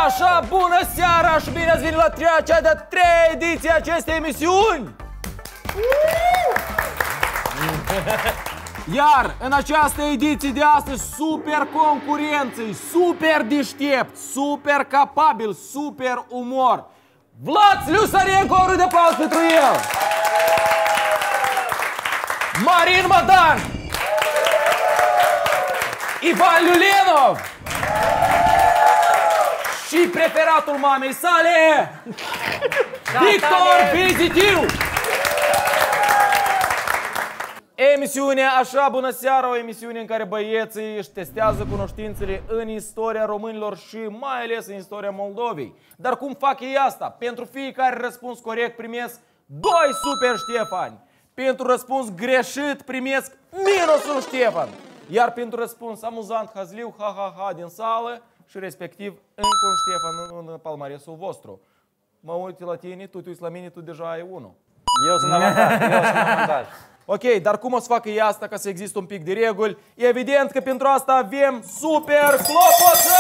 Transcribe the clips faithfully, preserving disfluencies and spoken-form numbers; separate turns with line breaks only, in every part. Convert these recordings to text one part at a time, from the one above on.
Așa, bună seara și bine ați venit la cea de-a treia ediție a acestei emisiuni! Iar în această ediție de astăzi, super concurență, super deștept, super capabil, super umor, Vlad Sliusarenko, o rând de aplauz pentru el! Marin Madan! Ivan Lulenov! Și preferatul mamei sale, Victor Vizitiu! Emisiunea Așa, bună seara, o emisiune în care băieții își testează cunoștințele în istoria românilor și mai ales în istoria Moldovei. Dar cum fac ei asta? Pentru fiecare răspuns corect primesc doi super Ștefani. Pentru răspuns greșit primesc minus un Ștefan. Iar pentru răspuns amuzant, hazliu, ha-ha-ha din sală și respectiv încă un Ștefan în palmaresul vostru. Mă uit la tine, tu te uiți la mine, tu deja ai unul.
Eu sunt avantaj, eu sunt avantaj.
Ok, dar cum o să facă ei asta ca să existe un pic de reguli? E evident că pentru asta avem super clopoței!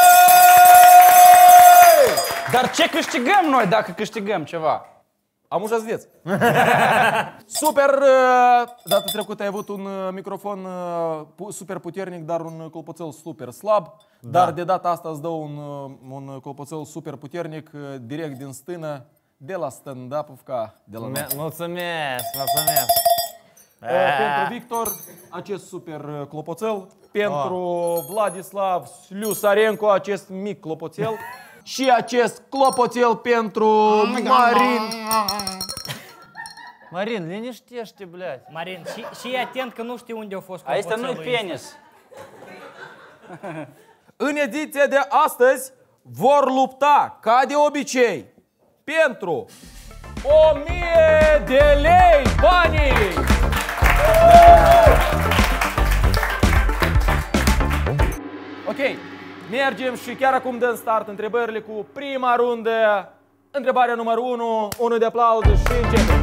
Dar ce câștigăm noi dacă câștigăm ceva?
Am ușa veți. Super, data trecută ai avut un microfon super puternic, dar un clopoțel super slab. Da. Dar de data asta îți dă un, un clopoțel super puternic direct din stână, de la stand-up-uvca.
Mulțumesc, mulțumesc.
Pentru Victor, acest super clopoțel. Pentru Vladislav Sliusarenko, acest mic clopoțel. Și acest clopoțel pentru Marin.
Marin, liniștește, blядь.
Marin, și, și atent că nu știu unde a fost
Asta
clopoțelul
nu-i penis.
În ediția de astăzi vor lupta, ca de obicei, pentru o mie de lei banii! Ok, mergem și chiar acum dăm start întrebările cu prima rundă. Întrebarea numărul unu, unul de aplauze și începem.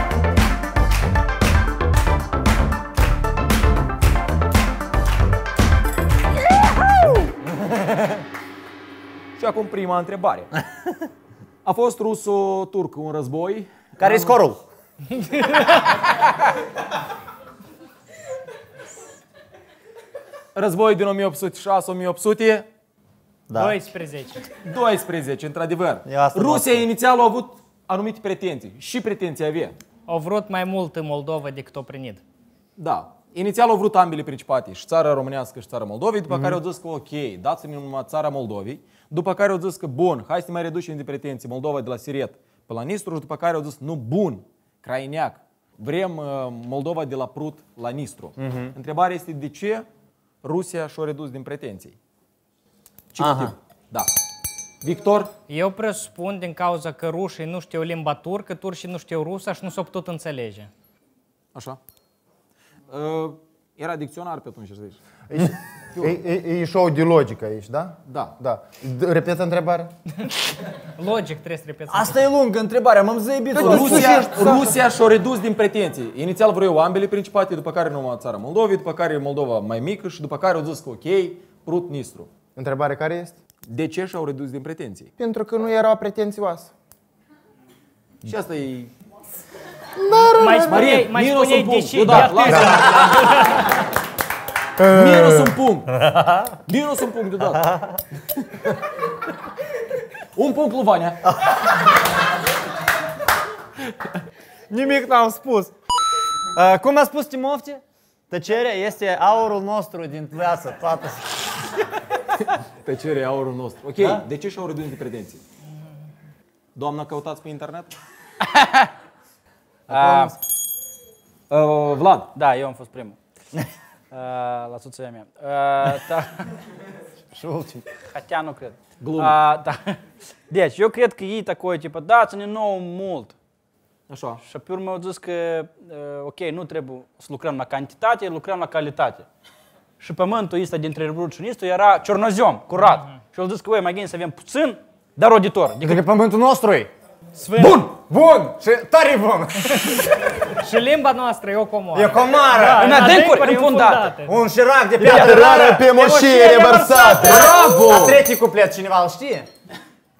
Și acum prima întrebare. A fost ruso-turc un război?
Care-i scorul?
Război din o mie opt sute șase - o mie opt sute?
Da. doisprezece.
doisprezece, într-adevăr.
Asta
Rusia inițial a avut anumite pretenții. Și pretenții avea.
Au vrut mai mult în Moldova decât au primit.
Da. Inițial au vrut ambele principate, și țara românească și țara Moldovei, după mm-hmm. care au zis că ok, dați-mi numai țara Moldovei, după care au zis că bun, hai să mai reducem de pretenții Moldova de la Siret pe la Nistru, și după care au zis nu, bun, Craineac, vrem uh, Moldova de la Prut la Nistru. Mm-hmm. Întrebarea este de ce Rusia și-a redus din pretenții. Ce motiv? Da. Victor?
Eu presupun din cauza că rușii nu știu limba turcă, turcii nu știu rusa și nu s-au putut înțelege.
Așa. Uh, era dicționar pe atunci, știi?
E, e, e show de logică aici, da?
Da.
Da. Repetă întrebarea.
Logic trebuie să repeți.
Asta e lungă întrebarea, m-am zăibit.
Rusia, Rusia și-a redus din pretenții. Inițial vreau ambele principate, după care numai țara Moldovei, după care Moldova mai mică și după care au zis că ok, Prut, Nistru.
Întrebarea care este?
De ce și-au redus din pretenții?
Pentru că nu era pretențioasă.
Și asta e...
Mai spuneai,
Marin,
mai
minus
spuneai
un
de
punct.
ce.
Eu da, lasă. Minus un punct. Minus un punct deodată. Un punct lui Vania.
Nimic n-am spus. Uh, cum a spus Timofte? Tăcerea este aurul nostru din viață, toată.
Tăcerea e aurul nostru. Ok, da? De ce și-au redus din pretenții? Doamna, căutați pe internet?
Uh,
Uh, Vlad.
da, eu am fost primul. Uh, la soția mea. Uh, ta...
Și ultim.
Hatea nu cred.
Glumă.
Uh, da. Deci, eu cred că ei такое, типа, dați-ne nouă mult.
Așa.
Și pe urmă au zis că, uh, ok, nu trebuie să lucrăm la cantitate, lucrăm la calitate. Și pământul ăsta dintre Prut și Nistru era ciornoziom, curat. Mm-hmm. Și au zis că, voi, mai gândi să avem puțin, dar roditor.
Adică pământul nostru e.
Sfânt.
Bun! Bun! Și tare bun!
Și limba noastră e o comoară.
E comară!
Da,
în adâncuri infundate.
Un șirac de piatră rară pe moșie revărsată!
Bravo!
A tretii cuplet cineva îl știe?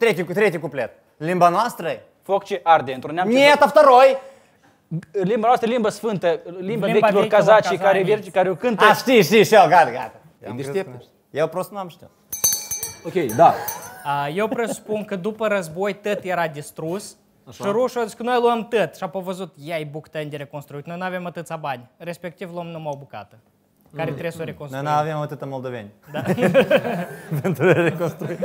Tretий, tretий cuplet. Limba noastră e?
Foc ce arde, într-un neam ce...
Нет, а второй?
Limba noastră e limba sfântă, limba
Limba
vechilor
vechilor
cazacii care,
cazanii.
virgi, care o cântă.
A, știi, știi, știi, gata, gata.
E deștept.
Eu prost n-am știut.
Ok, da.
A, Eu presupun că după război tot era distrus și rușii au zis că noi luăm tot și au văzut, ia-i bucătăni de reconstruit, noi nu avem atâția bani, respectiv luăm numai o bucată, care trebuie să o
Noi
reconstruim.
nu avem atâta moldoveni.
Da.
Pentru a reconstrui.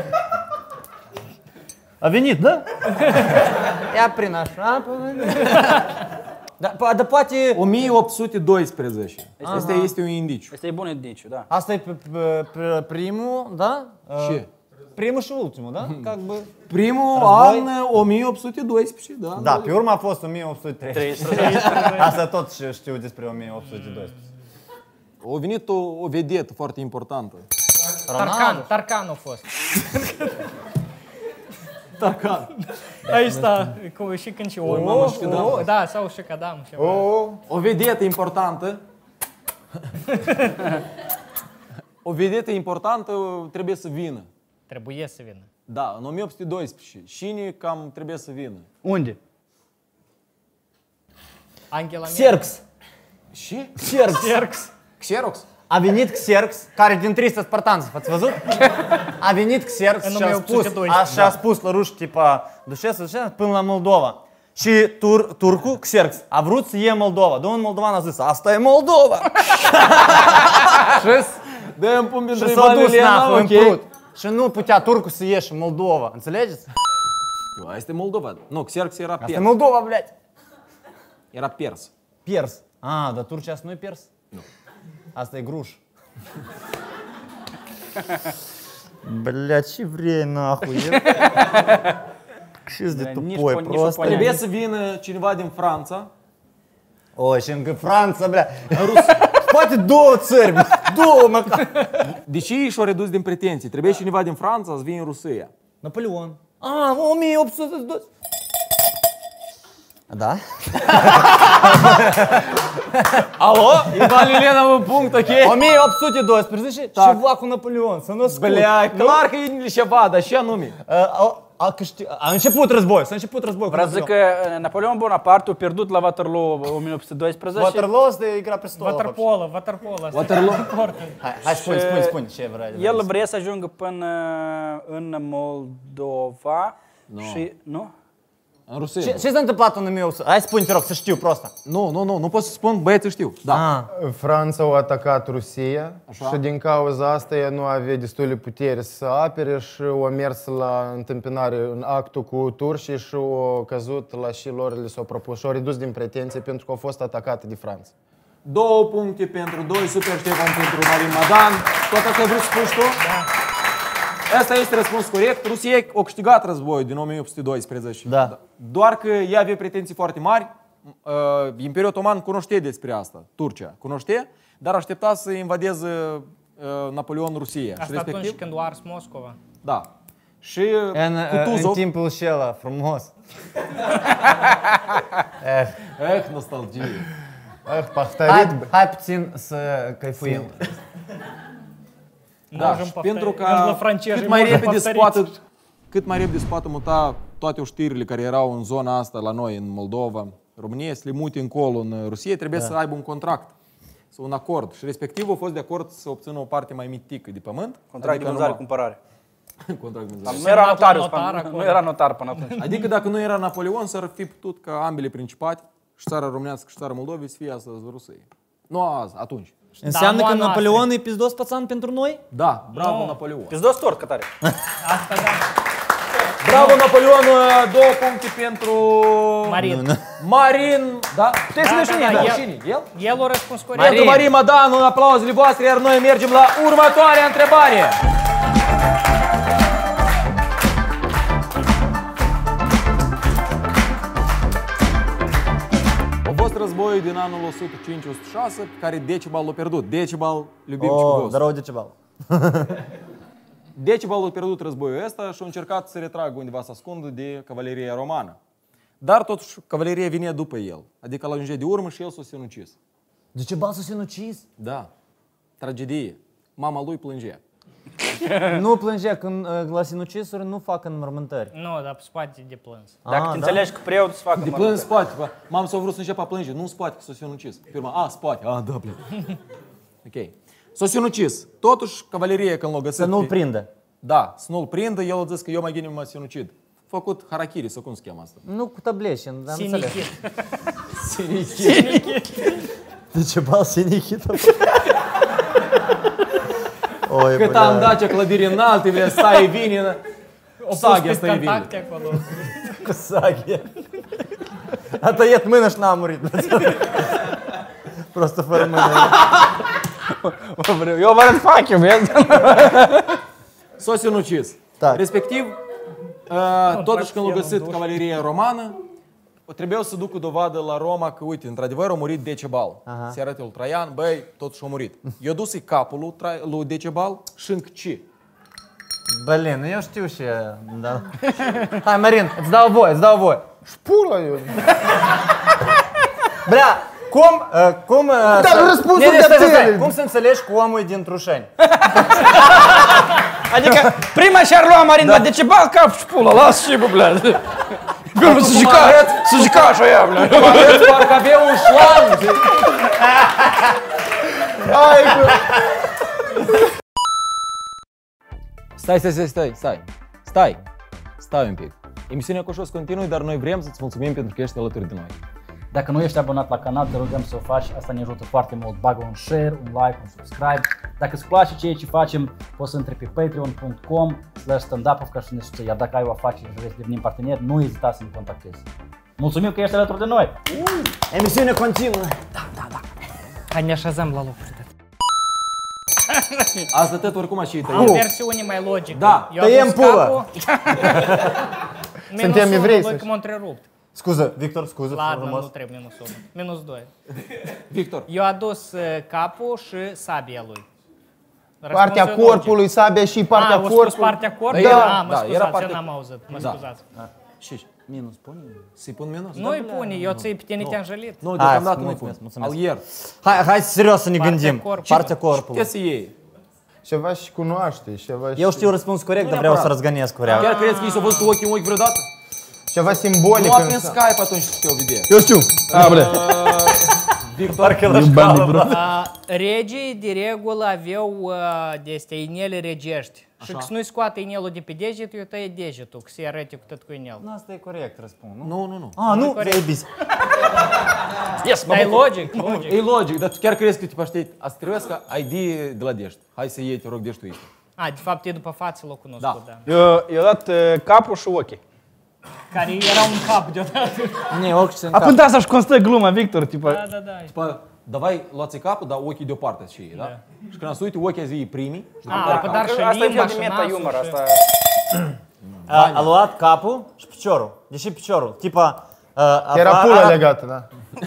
A venit, da? Ia prin așa. Da, po- dar poate...
o mie opt sute doisprezece. Asta este un indiciu.
Asta e bun indiciu, da.
Asta e p- p- p- primul, da?
Ce?
Primul și ultimul, da? Как бы...
Primul
Război?
an o mie opt sute doisprezece, da?
Da, pe urmă a fost o mie opt sute treisprezece. Asta tot știu- știu despre o mie opt sute doisprezece.
A venit o, o vedetă foarte importantă.
Tarcan, Tarcan a fost.
Tarcan.
Aici sta, cu, și când și o,
Oi, mamă, și Cadam.
o, da, sau și Cadam. Și
O,
O vedetă importantă. O vedetă importantă trebuie să vină.
Trebuie să vină.
Da, în o mie opt sute doisprezece. Cine cam trebuie să vină?
Unde?
Angela Merkel.
Xerx.
Și?
Xerx.
Xerx.
Xerox?
A venit Xerx, care din trei spartanți, ați văzut? A venit Xerx
În
și a spus, a,
doisprezece.
și a spus la ruși, tipa, dușesc, dușesc, până la Moldova. Și tur, turcul, Xerx, a vrut să iei Moldova. Domnul moldovan a zis, asta e Moldova.
Dă-mi pun
Și
pentru
s-a dus nahu în
ok?
prut. Și nu putea turcul să ieși în Moldova. Înțelegeți?
Asta este Moldova. Nu, Xerx era
Asta e
pers.
Moldova, blядь.
Era pers.
Pers. A, dar Turcia asta nu e pers? Nu. Asta e gruș. Блядь, ce vrei, nahui? Ce-s de
Nici
tupoi,
po- nici
prost?
o
Trebuie să vină cineva din Franța.
O, și încă Franța, blea. Poate două țări, bă. Două măcar.
De ce și-au redus din pretenții? Trebuie cineva din Franța să vină în Rusia.
Napoleon. A, o mie opt sute doi. Da?
Alo? Ivan Ilena, un punct, ok?
o mie opt sute doisprezece, ceva cu Napoleon, să nu scurt.
Blea, clar că e ceva, dar și anume.
A, a, a, câștig, a început război, s-a început război cu
Vreau să zic
Napoleon.
că Napoleon Bonaparte a pierdut la Waterloo o mie opt sute doisprezece.
Waterloo asta e Igra Prestolului.
Waterpolo, waterpolo. asta.
Waterloo.
Hai, hai spune, spune, spune ce vrea.
El vrea să ajungă până în Moldova și... Nu?
În Rusia.
Ce, ce s-a întâmplat în o mie opt sute? Hai spune, te rog, să știu prosta.
Nu, nu, nu, nu pot să spun, băieții știu. Da.
Ah.
Franța a atacat Rusia și din cauza asta ea nu avea destule putere să apere și a mers la întâmpinare în actul cu turcii și a căzut la și lor li s-au propus și au redus din pretenție pentru că au fost atacate de Franța.
Două puncte pentru doi, Super Ștefan pentru Marin Madan. Tot asta ai vrut să spui tu? Da. Asta este răspuns corect. Rusia a câștigat războiul din o mie opt sute doisprezece.
Da.
Doar că ea avea pretenții foarte mari. Uh, Imperiul Otoman cunoștea despre asta, Turcia. Cunoștea, dar aștepta să invadeze uh, Napoleon Rusia.
Asta
și respectiv,
atunci când a ars Moscova.
da. Și
În, în
Kutuzov...
timpul șela, frumos. eh,
Eh, nostalgie.
Ах, повторить бы.
hai, hai puțin să căifuim.
Da,
Можем
și
повторить.
pentru că
La francezi
cât mai
можем
repede se
повторить.
poate, cât mai repede se poate muta toate știrile care erau în zona asta la noi, în Moldova, România, să le mute încolo în Rusia, trebuie să aibă un contract, sau un acord. Și respectiv a fost de acord să obțină o parte mai mitică de pământ.
Contract de vânzare-cumpărare.
numai- Contract de vânzare.
Nu era
Semnat la
notarius,
notar
până- nu
acolo.
era notar până atunci.
Adică dacă nu era Napoleon, s-ar fi putut ca ambele principate, și țara românească și țara Moldovei, să fie astăzi Rusia. Nu azi, atunci.
Înseamnă
Da,
că
moana
Napoleon e pizdos pățan pentru noi?
Da, bravo
Nu.
Napoleon.
Pizdos tort, Cătare.
Asta da.
Bravo Napoleon, două puncte pentru
Marin.
Marin, da? Puteți să
Da,
ne
da,
știți,
da,
da,
el-
cine? El?
El a răspuns corect.
Pentru Marin Madan, un aplauzele voastre, iar noi mergem la următoarea întrebare. A fost războiul din anul o sută cinci - o sută șase, pe care Decebal l-a pierdut. Decebal, iubim
Oh,
oh,
dar de ceva.
Decebal a pierdut războiul ăsta și a încercat să retragă undeva să ascundă de cavaleria romană. Dar totuși cavaleria vine după el, adică l-a ajunge de urmă și el s-a sinucis.
De ce bal s-a sinucis?
Da, tragedie. Mama lui plângea.
Nu plângea când uh, la sinucisuri nu fac înmormântări.
Nu, dar pe spate de plâns.
Dacă
Ah,
te
da?
înțelegi cu preotul, să facă
De plâns în spate. bă. Mam s-a vrut să înceapă a plânge. Nu în spate, că s-a sinucis. Firma, a, spate. A, da, plec. Ok. S-a sinucis. Totuși, cavaleria când l-a găsit...
Să nu-l
pe-
prindă.
Da, să nu-l prindă, el a zis că eu mai gine mă sinucid. Făcut harakiri, sau cum se cheamă asta?
Nu cu tăbleși, am înțeles.
Sinichit.
Decebal sinichit. Oi,
Cât am dat ce clădiri înalte, vrea, stai vine... Saghia stai vine.
Contacte acolo.
Cu saghia. A tăiat mână și n-a murit. Prostă fără mână.
Eu vă arăt fac, eu vezi?
S-a sinucis.
Da.
Respectiv, uh, totuși când l-a
el
găsit
în duș.
cavaleria romană, trebuiau să ducă dovadă la Roma că, uite, într-adevăr a murit Decebal.
Aha.
Se arată lui Traian, băi, totuși a murit. I-a dus capul lui, Tra- lui Decebal și încă ce?
Blin, eu știu și... Da. Hai, Marin, îți dau voie, îți dau voie.
Pula eu.
Brea, cum, uh, cum... Uh,
Da,
să-
răspunsul
Ne, ne,
de
stai, stai,
tine.
stai. Cum să înțelegi cu omul din Trușeni?
Adică prima și-ar lua Marin, dar de ce bal cap și pula, las și bă, blea. Filmul să juca, să juca așa ea, blea.
Arăți parcă avea un șlan!
Hai, bă.
Stai, stai, stai, stai, stai, stai, stai un pic. Emisiunea Coșos continuă, dar noi vrem să-ți mulțumim pentru că ești alături de noi.
Dacă nu ești abonat la canal, te rugăm să o faci, asta ne ajută foarte mult. Bagă un share, un like, un subscribe. Dacă îți place ceea ce facem, poți să intri pe patreon punct com slash standup ca să ne susții. Iar dacă ai o afacere și vrei să devenim parteneri, nu ezita să ne contactezi. Mulțumim că ești alături de noi!
Emisiune continuă.
Hai ne așezăm la locuri.
Asta tot oricum așa e
Am
tăiat.
versiune mai logică.
Da,
Eu
tăiem
am dus
pula.
capul.
Suntem
Minus
evrei,
unu,
să
lui că m-a întrerupt.
Scuză, Victor, scuză,
Ladă,
frumos.
nu trebuie minus unu. Minus doi.
Victor,
Eu adus uh, capul și sabia lui.
Partea
Răspunsul e
corpului, sabia și
logic.
partea
A, o spus
corpului.
partea corpului?
Da,
Ah, mă
da,
scuzați,
era
eu
partea-
n-am auzit. Mă
Da.
scuzați.
și
Minus, pune.
să-i pun minus?
Nu-i pune, eu ți-i pe tine te-am jălit.
Nu,
Hai,
deocamdată nu-i pun.
mulțumesc, mulțumesc.
Al ieri.
Hai, hai serios să ne
Partea
gândim.
corpului.
Partea corpului.
Ce să iei?
Ceva și cunoaște, ceva și...
Eu știu răspuns corect,
Nu
dar vreau să
neapărat.
răzgănesc cu rea.
Chiar crezi că i s-a văzut cu ochii în ochi vreodată?
Ceva simbolic.
Nu a pe
în-
Skype atunci să te-o vedea.
Eu știu. A, bre.
Victor,
Parcă la școală, bro.
Uh, regii de regulă aveau uh, de astea inele regești. Și că să nu-i scoate inelul de pe deget, eu tăie degetul, că se arăte cu tot cu inel.
Nu, asta e corect, răspund, nu?
nu, nu, nu.
Ah, nu,
corect.
vei bis.
Yes, mă
Dar e
bucur.
logic, logic.
E logic, dar tu chiar crezi că te paștei, asta trebuie să I D de la dești. Hai să iei, te rog, deștul ăsta.
A, de fapt e după față l-o cunoscut, da.
Da.
Eu, eu dat uh, capul și ochii.
Care era un cap deodată.
Ne, orice în
A,
cap.
până asta și constă gluma, Victor, tipa.
Da, da, da.
Pă, davai, luați capul, dar ochii deoparte și ei, da? Și când se uite, ochii azi primii. Și după
A,
care
pe
capul.
dar și
Asta e
limba
fel
și
de
nasul
meta-humor,
și-
asta...
A, a luat capul și piciorul. Deși piciorul. Tipa... Uh, a,
Era
a-
pula
a-
legată, da.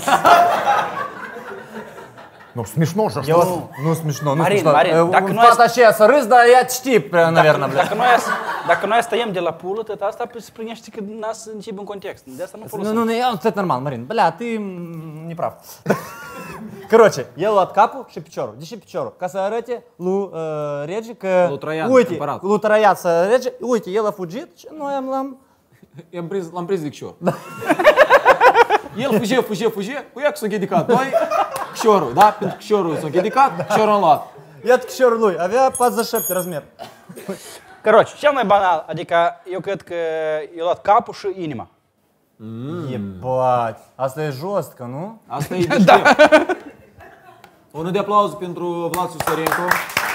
Nu, смешно же,
Eu-
что? Nu смешно, nu
Marin,
смешно.
Marin,
Uh,
dacă
un
noi,
fata aceea să râs, dar ea știi prea, naverna, bля.
dacă noi, dacă noi stăiem de la pulă, tot asta se primește că nas încep în context. De asta nu
Nu,
folosim.
nu, nu, e tot normal, Marin. Bля, ты м, неправ. Короче, el a luat capul și piciorul. De ce piciorul? Ca să arate lui uh, rege că...
Lui Traian,
uite,
împărat.
lui Traian să rege, uite, el a fugit și noi am l-am...
I-am prins, l-am prins de cșor. El fugie, fugie, fugie, cu ea că s-a închedicat. Noi, cșorul, da? Pentru că cșorul s-a închedicat, cșorul am luat.
Iată cșorul lui, avea patruzeci și șapte размер.
Короче, cel mai banal, adică eu cred că eu luat capul și inima.
Ебать, asta e jostcă, nu?
Asta e deștept. Unul de aplauze pentru Vlad Sustorenco.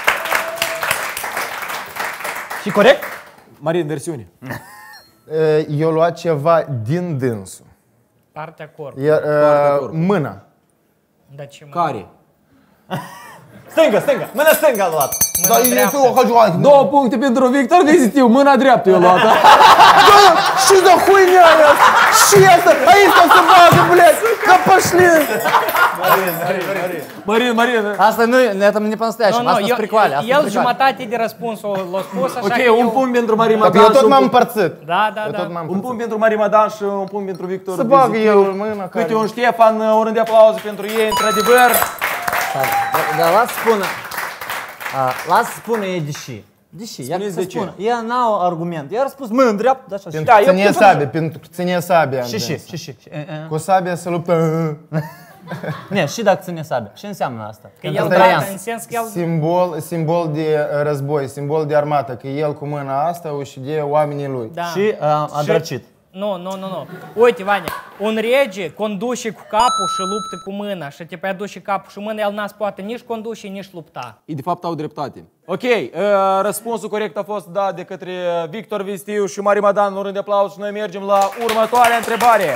Și corect?
Marin, versiune.
Eu luat ceva din dânsul.
Partea corpului.
E,
Partea
uh,
corpului.
mâna.
Da, ce mă?
Care?
Stânga, stânga, mâna stânga a luat.
Dar
Mâna
e
dreaptă.
tu, hăjoană.
Două puncte pentru Victor, vizitiu, mâna dreaptă eu luat.
Și de хуйня aia? Și asta, aici să bagă, блядь, că пошли.
Marin, Marin.
Asta nu e, это не по-настоящему,
Nu, nu,
asta e
eu,
pricoale, asta e
el
pricoale.
jumătate de răspuns l-a spus, așa că
Ok, un
eu...
punct pentru Marin
Că
Madan
eu
și
tot
un
m-am
punct-
împărțit.
Da, da,
Eu
da.
tot m-am
un
împărțit.
punct pentru Marin Madan și un punct pentru Victor.
Să bagă
Vizitiu.
eu mâna
Câte
care...
un Ștefan, un rând de aplauze pentru ei, într-adevăr.
Dar las spună, a, las spună ei deși. Deși, ia
Spuneți
să
de ce.
spună. Ea n-au argument. Ea a răspuns, mă, în dreapta, așa.
Pentru
Da,
că
eu
ține
cred că-
sabie, pentru că ține sabia.
Și și, și și. și, e, e.
Cu sabia se luptă.
Ne, și dacă ține sabia. Ce înseamnă asta?
Că
Pentru
el
Traian.
trată în sens că el...
Simbol, simbol de război, simbol de armată, că el cu mâna asta ucidea oamenii lui.
Da.
Și uh, a drăcit.
Nu, nu, nu, nu. Uite, Vania, un rege conduce cu capul și luptă cu mâna. Și te aduce capul și mâna, el n-a poate nici conduce, nici lupta.
Ei de fapt au dreptate. Ok, uh, răspunsul corect a fost dat de către Victor Vistiu și Mari Madan. Un rând de aplauz și noi mergem la următoarea întrebare.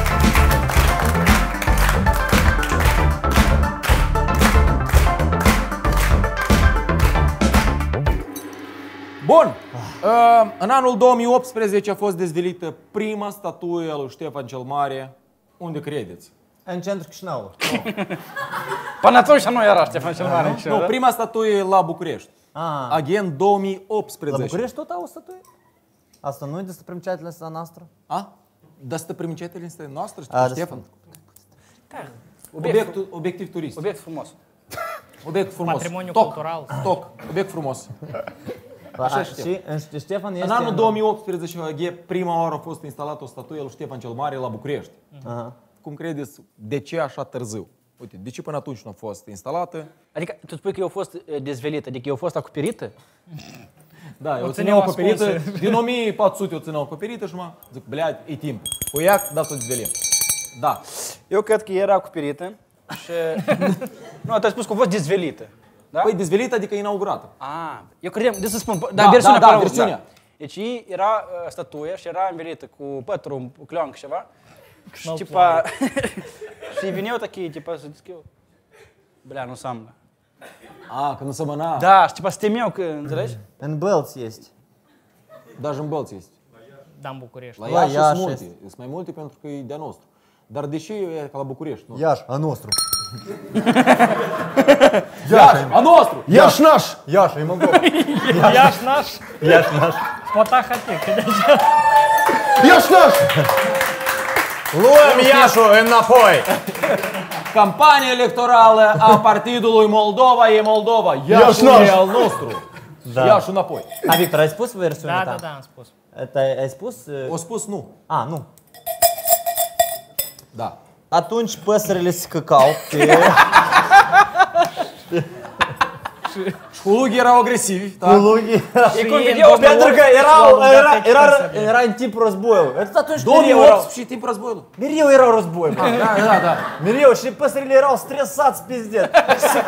Bun. Uh, în anul două mii optsprezece a fost dezvelită prima statuie a lui Ștefan cel Mare. Unde credeți?
În centrul Chișinăului.
Până atunci nu era Ștefan cel Mare.
Nu, prima statuie la București.
Ah,
Agent două mii optsprezece.
la București tot au o statuie? Asta nu e desprimceatelea noastră?
A? Dar stă primicetele noastre,
A,
Ștefan?
Obiect,
Obiectul, obiectiv turist.
obiect frumos.
Obiect frumos.
Patrimoniu
Stoc.
cultural.
Stoc. Obiect frumos. Așa,
și în Ștefan este...
În anul două mii optsprezece, prima oară a fost instalată o statuie lui Ștefan cel Mare la București.
Aha.
Cum credeți, de ce așa târziu? Uite, de ce până atunci nu a fost instalată?
Adică tu spui că eu a fost eh, dezvelită, adică eu a fost acoperită?
Da, eu
O
o
țineau
țineau acoperită,
ascunsă.
din o mie patru sute o țineau acoperită și mă zic, blead, e timp. O ia, da să o dezvelim. Da.
Eu cred că era acoperită și... nu, tu ai spus că a fost dezvelită. Da?
Păi dezvelită adică inaugurată.
Ah, eu credeam, de să spun,
Da,
dar versiunea
da, da,
care auzi,
versiunea.
Deci ei era uh, statuia și era învelită cu pătru, cu cleancă și ceva. Și
Nu
tipa... și veneau такие, tipa, să zic eu, blea, nu seamnă.
A, că nu semăna.
Da, și tipa, se temeau că, înțelegi?
În Bălți este.
Даже în Bălți este.
Da, în București.
La
La
Iași
Iași
sunt multe.
este.
Sunt mai multe pentru că e de-a nostru. Dar deși e ca la București, nu?
Iași, a nostru.
Iași, a nostru!
Iași naș!
Iași, e Moldova.
Iași naș,
Iași naș.
Potahatic.
Iași naș!
Luăm Iașul înapoi.
Campania electorală a Partidului Moldova e Moldova. Iașul
Iași-naș.
e al nostru.
Da.
Iașul înapoi.
A, Victor, ai spus versiunea
Da,
ta?
da, da, am spus.
Ai, ai spus? uh,
O spus nu.
A, nu.
Da.
Atunci păsările se căcau pe...
Și hulugii erau agresivi. Da?
Pulugii.
E cum
ei
vedeau,
în
Pentru că erau,
L-au băgat
era,
pe
era,
păsările.
era în timpul războiului. Atunci
două mii
mereu erau,
opt și timpul războiului.
mereu erau război. mă.
Da, da, da.
Mereu și păsările erau stresați pizdet. Și se-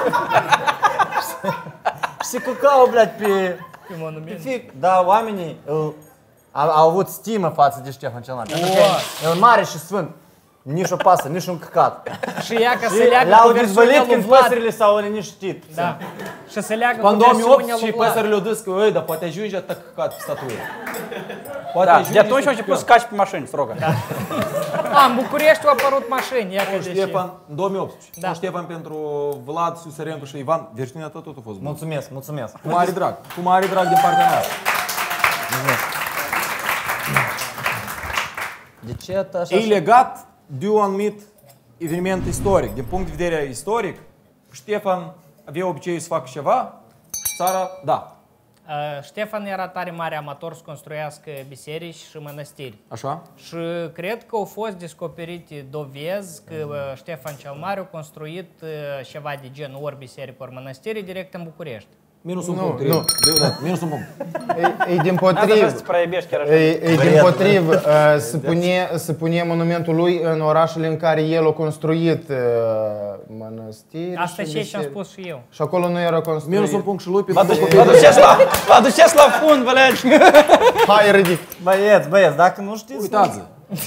Și se căcau, blядь, pe...
Pe
pe
monument.
fic. Da, oamenii îl, au, au avut stimă față de Ștefan cel Mare. Pentru că e mare și sfânt. Nici o pasă, nici un căcat.
Și ea ca să
Și
leagă
le-au
cu versiunea
dezvălit
lui
când
Vlad.
păsările s-au liniștit.
Da. Și să leagă
În
cu
două mii opt
versiunea
și
lui Vlad.
păsările au zis că, ei, dar poate ajunge atât căcat pe statuie. Poate
Da,
ajunge
de atunci
să
au început să caci pe mașini, stroga.
A, în București au apărut mașini, ia că
Un
de ce.
Ștefan, în două mii optsprezece.
Da.
Un Ștefan pentru Vlad, Suserencu și Ivan. Versiunea ta tot a fost bună.
Mulțumesc, mulțumesc.
Cu mare drag. Cu mare drag din partea noastră.
De ce așa?
E legat de un anumit eveniment istoric. Din punct de vedere istoric, Ștefan avea obiceiul să facă ceva și țara, da,
Uh, Ștefan era tare mare amator să construiască biserici și mănăstiri.
așa?
Și cred că au fost descoperite dovezi că uh, Ștefan cel Mare a construit uh, ceva de genul ori biserică, ori mănăstiri direct în București.
Minus un
Nu,
punct.
nu.
Irina. Da, da, minus un punct.
E, e din
Asta trebuie să
potriv.
te proiebești chiar așa.
E, e din potriv, uh, să pune, să pune monumentul lui în orașele în care el a construit uh, mănăstiri
Asta
și
și ce am
biserici.
spus și eu.
Și acolo nu era construit.
Minus un punct și lui
Vă
pentru că
aduceți- vă aduceți la, vă aduceți la fund, bleci.
Hai, ridic.
Băieți, băieți, dacă nu știți...
Uitați.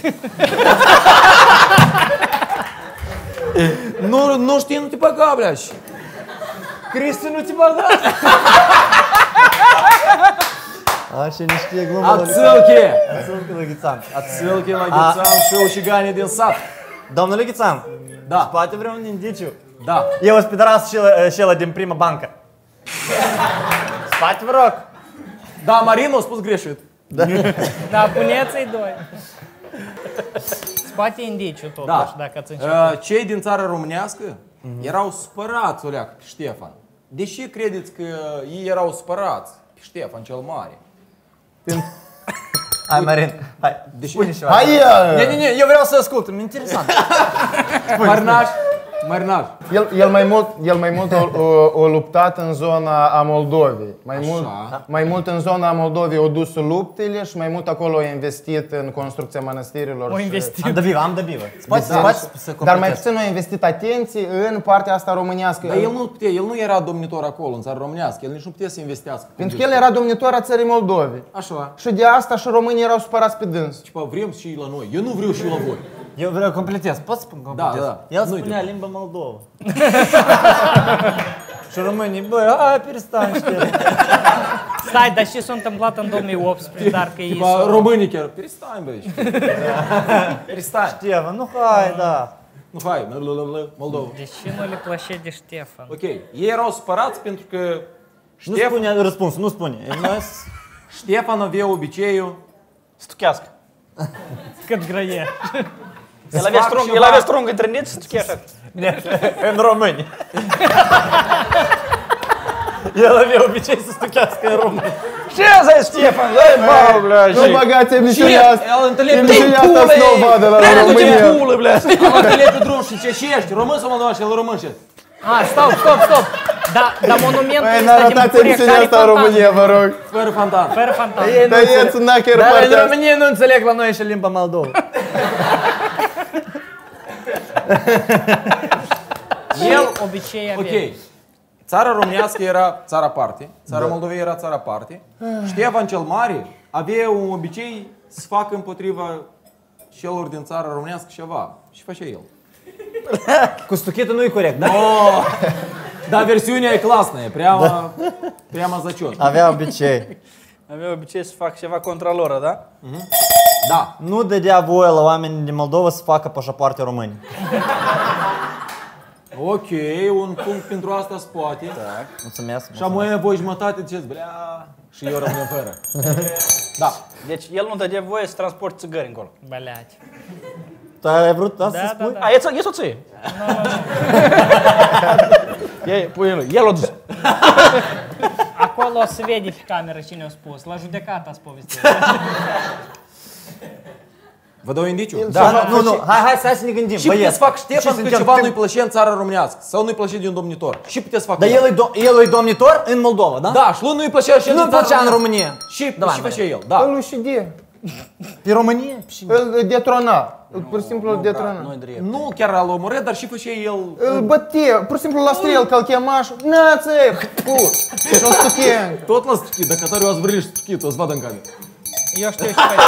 nu, nu știi, nu te băga, bleași.
Cristi, nu te băga! Așa nu știe glumă la Ghițan.
Отсылки!
Atțilcă la Ghițan.
Отсылки la Ghițan și uciganii din sat.
Domnule Ghițan,
Da.
poate vreun indiciu.
Da.
Eu sunt pedras și ăla- și ăla din prima bancă. Spate, vă rog.
Da, Marin a spus greșit.
Da, puneți-i doi. Spate indiciu totuși,
Da.
dacă ați început.
Uh, Cei din țara românească erau spărați, oleac, pe Ștefan. Deși credeți că ei erau spărați pe Ștefan cel Mare.
Hai, Marin, hai, spune ceva.
Hai!
Ne, ne, ne, eu vreau să ascult, e interesant.
Marinaș, Marinaș.
El, el mai mult, el mai mult o, o, o luptat în zona a Moldovei. Mai
Așa.
mult, mai mult în zona a Moldovei o dus luptele și mai mult acolo a investit în construcția mănăstirilor.
O
și-
investit.
Am de vivă, am de vivă. Spați,
Da.
spați să
Dar mai
completez.
puțin a investit atenție în partea asta românească.
Dar el nu putea, el nu era domnitor acolo, în țara românească, el nici nu putea să investească.
Pentru că el era domnitor a țării Moldovei.
Așa.
Și de asta și românii erau supărați pe dâns.
Cipa, vrem și la noi. Eu nu vreau și la voi.
Eu vreau să completez, pot să spun completez?
Da, da.
El
Nu-i
spunea
de-
limba Moldova. Și românii, băi, hai, perstani, Ștefan.
Stai, dar ce s-a întâmplat în două mii optsprezece, dar că ei
Cipa,
s-au-
românii chiar. Перестань, băi. Перестань.
Ștefan, nu hai, da.
Nu, hai, Moldova.
De ce nu le plășe de Ștefan?
Ok, ei erau supărați pentru că
Nu
Ștefan,
spune răspunsul, nu spune. Noi
Ștefan avea obiceiul
Stuchească.
Cât grăie.
El avea
fac
strung,
ceva.
el avea strung între dinți și stuchea așa.
în români. El avea obicei să stuchească în români.
Ce zai, Ștefan? Zai, bă, blea,
Nu băgați emisiunea
Și
asta.
el întâlnit
Emisiunea asta să nu o vadă la România.
pulă, blea.
Am întâlnit pe drum și ce și ești? Român sau moldovan? Și el român și el.
A, stop, stop, stop. Da, dar monumentul
Păi,
ăsta din
n-arătați
București
emisiunea
are
asta în
fantasme.
România, vă rog.
Fără fantan.
Fără fantasme.
Tăieți în nacher
Dar în
partea asta.
România nu înțeleg la noi și limba Moldova.
El,
Obicei avea.
ok. Țara românească era țara parte, țara Moldovei era țara parte. Ștefan cel Mare avea un obicei să facă împotriva celor din țara românească ceva. Și făcea el.
Cu stuchetul nu e corect, da?
Oh, dar versiunea e clasă, e prea, prea zăcios.
Avea obicei.
Avea obicei să fac ceva contra lor, da?
Da.
Nu dădea voie la oamenii din Moldova să facă pașapoarte români.
Ok, un punct pentru asta se poate.
Mulțumesc.
Și amoi voi jumătate ziceți, blea, și eu rămân fără. Da.
Deci el nu dădea voie să transporte țigări încolo.
Băleați.
Tu ai vrut asta să
Da, da,
spui?
da.
A, e, e soție? Nu, nu, nu. E, pune lui, el o dus.
Acolo o să vede pe cameră cine a spus. La judecată ați povestit.
Vă dau indiciu?
Da, nu, nu, hai, hai, hai să ne gândim.
Și
băieți.
puteți să fac
Ce
Ștefan că
suntem?
ceva
Tim-
nu-i plăcea în țara românească sau nu-i plăcea din domnitor. Și puteți să fac
Dar el e, do- el e domnitor în Moldova, da?
Da, și lui nu-i plăcea și
Nu
din țara
plăcea în
românească.
România.
Și,
Da,
și
mai
făcea el, da.
Îl ușide.
Pe România?
Îl detrona. Îl pur și simplu îl
Nu
detrona.
e drept.
Nu chiar l-a omorât, dar și făcea el...
Îl bătea, pur și simplu la strel, că îl chema și nață, pu, și o stuchea.
Tot la stuchit, dacă tare o ați vrut stuchit, o să vadă în cameră.
Eu știu ce face.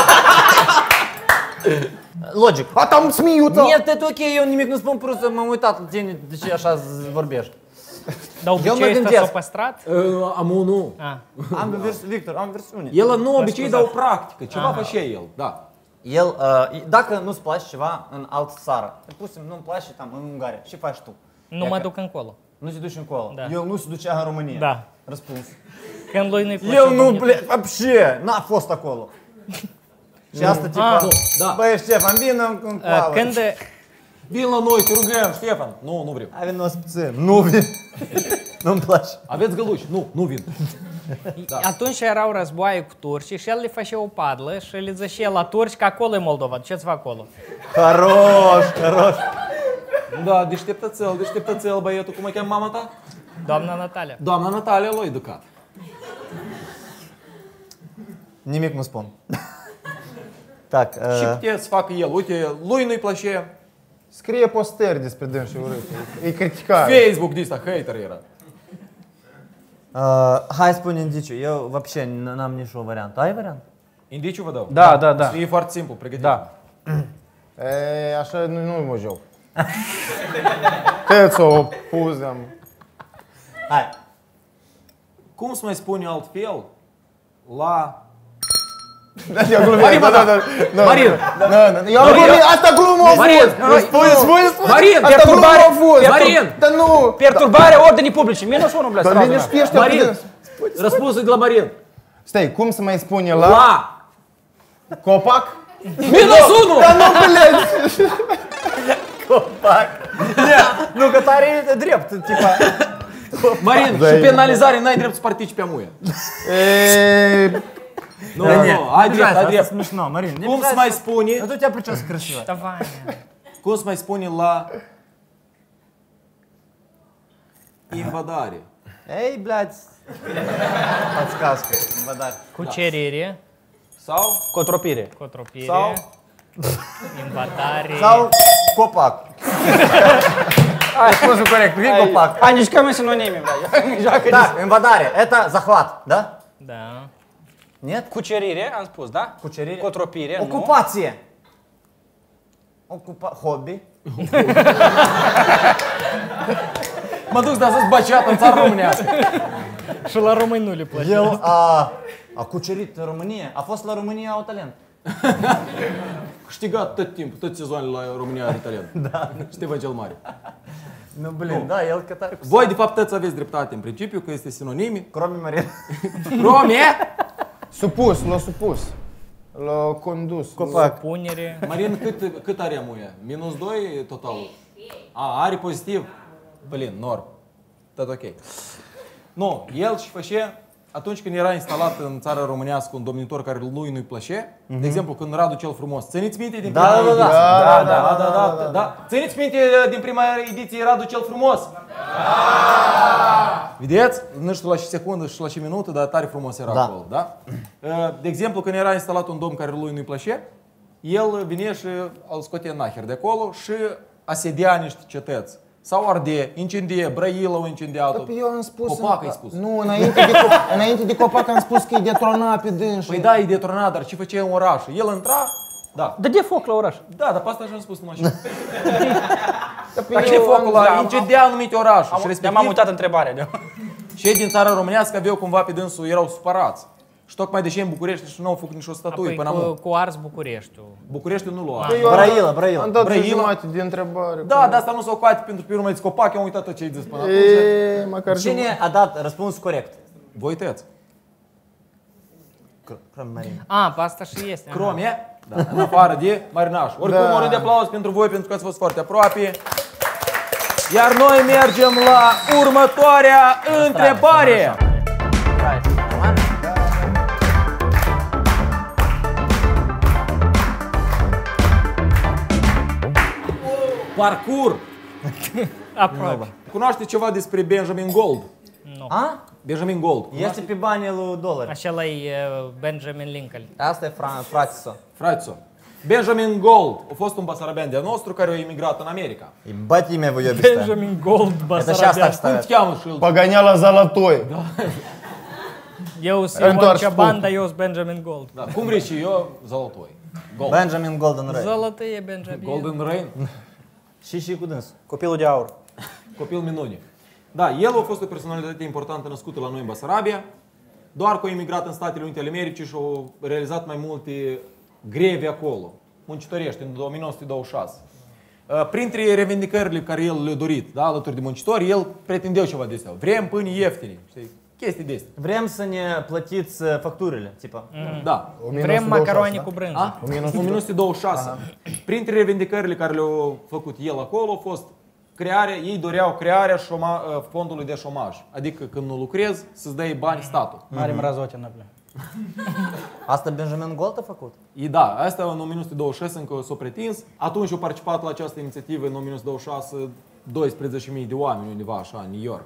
Logic.
A, tam smiută.
Mie te ok, eu nimic nu spun, pur să m-am uitat la tine de ce așa z- vorbești.
Dar
Eu mă
obiceiul ăsta
gândesc.
s-a păstrat?
Uh, am nu.
A.
Am vers- Victor, am versiune.
El nu obicei, dar o practică, ceva făcea el, da.
El, uh, dacă nu-ți place ceva în altă țară, pur și simplu nu-mi place tam în Ungaria, ce faci tu?
Nu
Ia
mă
că-
duc încolo.
Nu te duci încolo.
Da.
El nu se ducea în România.
Da.
Răspuns.
Când lui nu-i place
El nu
domnitor.
ple... Вообще, n-a fost acolo. Și asta tipa,
Ah.
Da.
băi Ștefan, vină în în
Uh,
coală.
Când
Vin la noi, te rugăm, Ștefan. Nu, nu vreau.
Hai vino puțin. Nu vin. Nu-mi place.
Aveți găluși? Nu, nu vin.
atunci erau războaie cu turcii și el le făcea o padlă și le zicea la turci că acolo e Moldova. Ce-ți fac acolo?
Хорош, хорош.
Da, deșteptățel, deșteptățel, băietul. Cum o cheamă mama ta?
Doamna Natalia.
Doamna Natalia l-a educat.
Nimic nu spun. Так,
Și
uh,
puteți să facă el. Uite, lui nu-i plăcea.
Scrie posteri despre dânsul urât. Îi critica.
Facebook de ăsta, hater era.
uh, hai spune indiciu, eu вообще n- n-am nici o variantă. Ai variantă?
Indiciu vă dau.
Da, da, da.
E foarte simplu, pregătiți.
Da.
E, așa nu, nu mă joc. Cât o puzăm.
Hai.
Cum să mai spun eu altfel? La...
Da, eu glumesc, da, da, da. da.
Marin!
Da, da. Eu am glumit, asta glumă a
Marin!
fost. Spune, spune, spune.
Marin,
Asta glumă
perturbare.
a fost.
Marin!
Dar nu.
Perturbarea ordinii publice. Minus unu, blea,
Dar
sразă,
vine
mea.
știește
Marin! Răspunsul e de la Marin.
Stai, cum să mai spune la
La!
copac?
Minus unu!
Dar nu, blядь.
Copac. Nu, că tare e drept, tipa.
Marin, și penalizare, n-ai drept să participi a muie.
E,
Nu, nu, ai drept, ai drept.
Смешно, Марин.
Cum se mai spune,
Это у тебя прическа красивая.
Давай.
cum se mai spune la invadare?
Эй, блядь. Подсказка. Вода.
Cucerire,
Sau?
Cotropire.
cotropire,
Sau?
invadare.
Sau copac. Ai spus corect, vin copac.
Ai, nici cam sinonime, bля.
Да, invadare. Это захват, да?
Da.
Нет?
Cucerire, am spus, da?
Cucerire.
Cotropire, nu?
Оккупация. Оккупа... Хобби.
Mă duc să dați băciat în țara românească.
Și la români nu le place.
El a, a cucerit România. A fost la România au talent.
Câștigat tot timpul, tot sezoanele la România are talent. Da. Ștefan cel Mare.
Nu, blin, da, el cătare cu...
Voi, de fapt, toți aveți dreptate în principiu, că este sinonimi.
Cromi Marin.
Rome!
supus, l-a supus. L-a condus.
Copac.
Punere.
Marin, cât, cât are amuia? Minus doi totalul? A, are pozitiv? Blin, norm. Tot ok. Nu, el și făcea, atunci când era instalat în țara românească un domnitor care lui nu-i plăcea, mm-hmm. de exemplu, când Radu cel Frumos, țineți minte din prima
Da, da,
ediție?
da.
Da, da, da, da, da, da. Țineți minte din prima ediție Radu cel Frumos? Da! Vedeți? Nu știu la ce secundă și la ce minută, dar tare frumos era
Da.
acolo, da? De exemplu, când era instalat un domn care lui nu-i plăcea, el vine și îl scotea naher de acolo și asedea niște cetăți. Sau ardea, incendie, Brăila o incendiat-o.
Păi eu am spus...
Copac
în-
ai spus.
Nu, înainte de, co- înainte de copac am spus că e detronat pe dânsul.
Păi da, e detronat, dar ce făcea în oraș? El intra, da.
Dă de foc la oraș.
Da, dar pe asta așa am spus numai așa.
Păi
Dar ce
eu
focul
am-
la incendia anumite orașe și
De-am
respectiv
am uitat întrebarea.
cei din țara românească aveau cumva pe dânsul, erau supărați. Și tocmai de ce în București și nu au făcut nicio statuie
Apoi
până
cu,
acum.
cu ars Bucureștiul.
Bucureștiul nu lua.
Păi eu am-
Brăila, Brăila.
Am dat
Brăila.
jumătate de întrebare.
Da, dar asta nu s-o coate pentru că eu nu mai zis copac, eu am uitat tot ce ai zis până atunci.
E, măcar
Cine a dat răspuns corect?
Voi uitați.
Cromi Marin.
A, pe asta și este. aha.
Cromie, da, în afară de marinaș. Oricum,
Da.
o rând de aplauz pentru voi, pentru că ați fost foarte aproape. Iar noi mergem la următoarea întrebare. Parcur.
Aproape.
Cunoaște ceva despre Benjamin Gold?
A?
Benjamin Gold.
Este pe banii lui dolari.
Așa e uh, Benjamin Lincoln.
Asta e fran- fratiso.
Frațo. Benjamin Gold a fost un basarabean de-al nostru care a emigrat în America.
Ебать имя вы ебiste.
Benjamin Gold,
Это сейчас так
Cum
ставят.
te cheamă și el?
Păganeala Zalaтой.
Eu sunt Ion
Întoarce
Ceban,
punctul.
dar eu sunt Benjamin Gold.
Da, cum vrei și eu, Zolotoi. Gold.
Benjamin Golden Ray.
Zolătă e Benjamin.
Golden Rain.
Și și cu dâns.
Copilul de aur.
Copil minune. Da, el a fost o personalitate importantă născută la noi în Basarabia, doar că a emigrat în Statele Unite ale Americii și a realizat mai multe grevi acolo, muncitorești, în o mie nouă sute douăzeci și șase. Uh, Printre revendicările care el le-a dorit, da, alături de muncitori, el pretindeu ceva de astea. Vrem pâini ieftine, știi? Chestii de astea.
Vrem să ne plătiți uh, facturile, tipa.
Da.
Vrem macaroni cu brânză.
A? o mie nouă sute douăzeci și șase. Printre revendicările care le-au făcut el acolo a fost crearea, ei doreau crearea șoma, fondului de șomaj. Adică când nu lucrezi, să-ți dai bani statul.
Mare mrazote, năble.
Asta Benjamin Gold a făcut?
E, da, asta în o mie nouă sute douăzeci și șase încă s-a pretins. Atunci au participat la această inițiativă în o mie nouă sute douăzeci și șase doisprezece mii de oameni undeva așa în New York.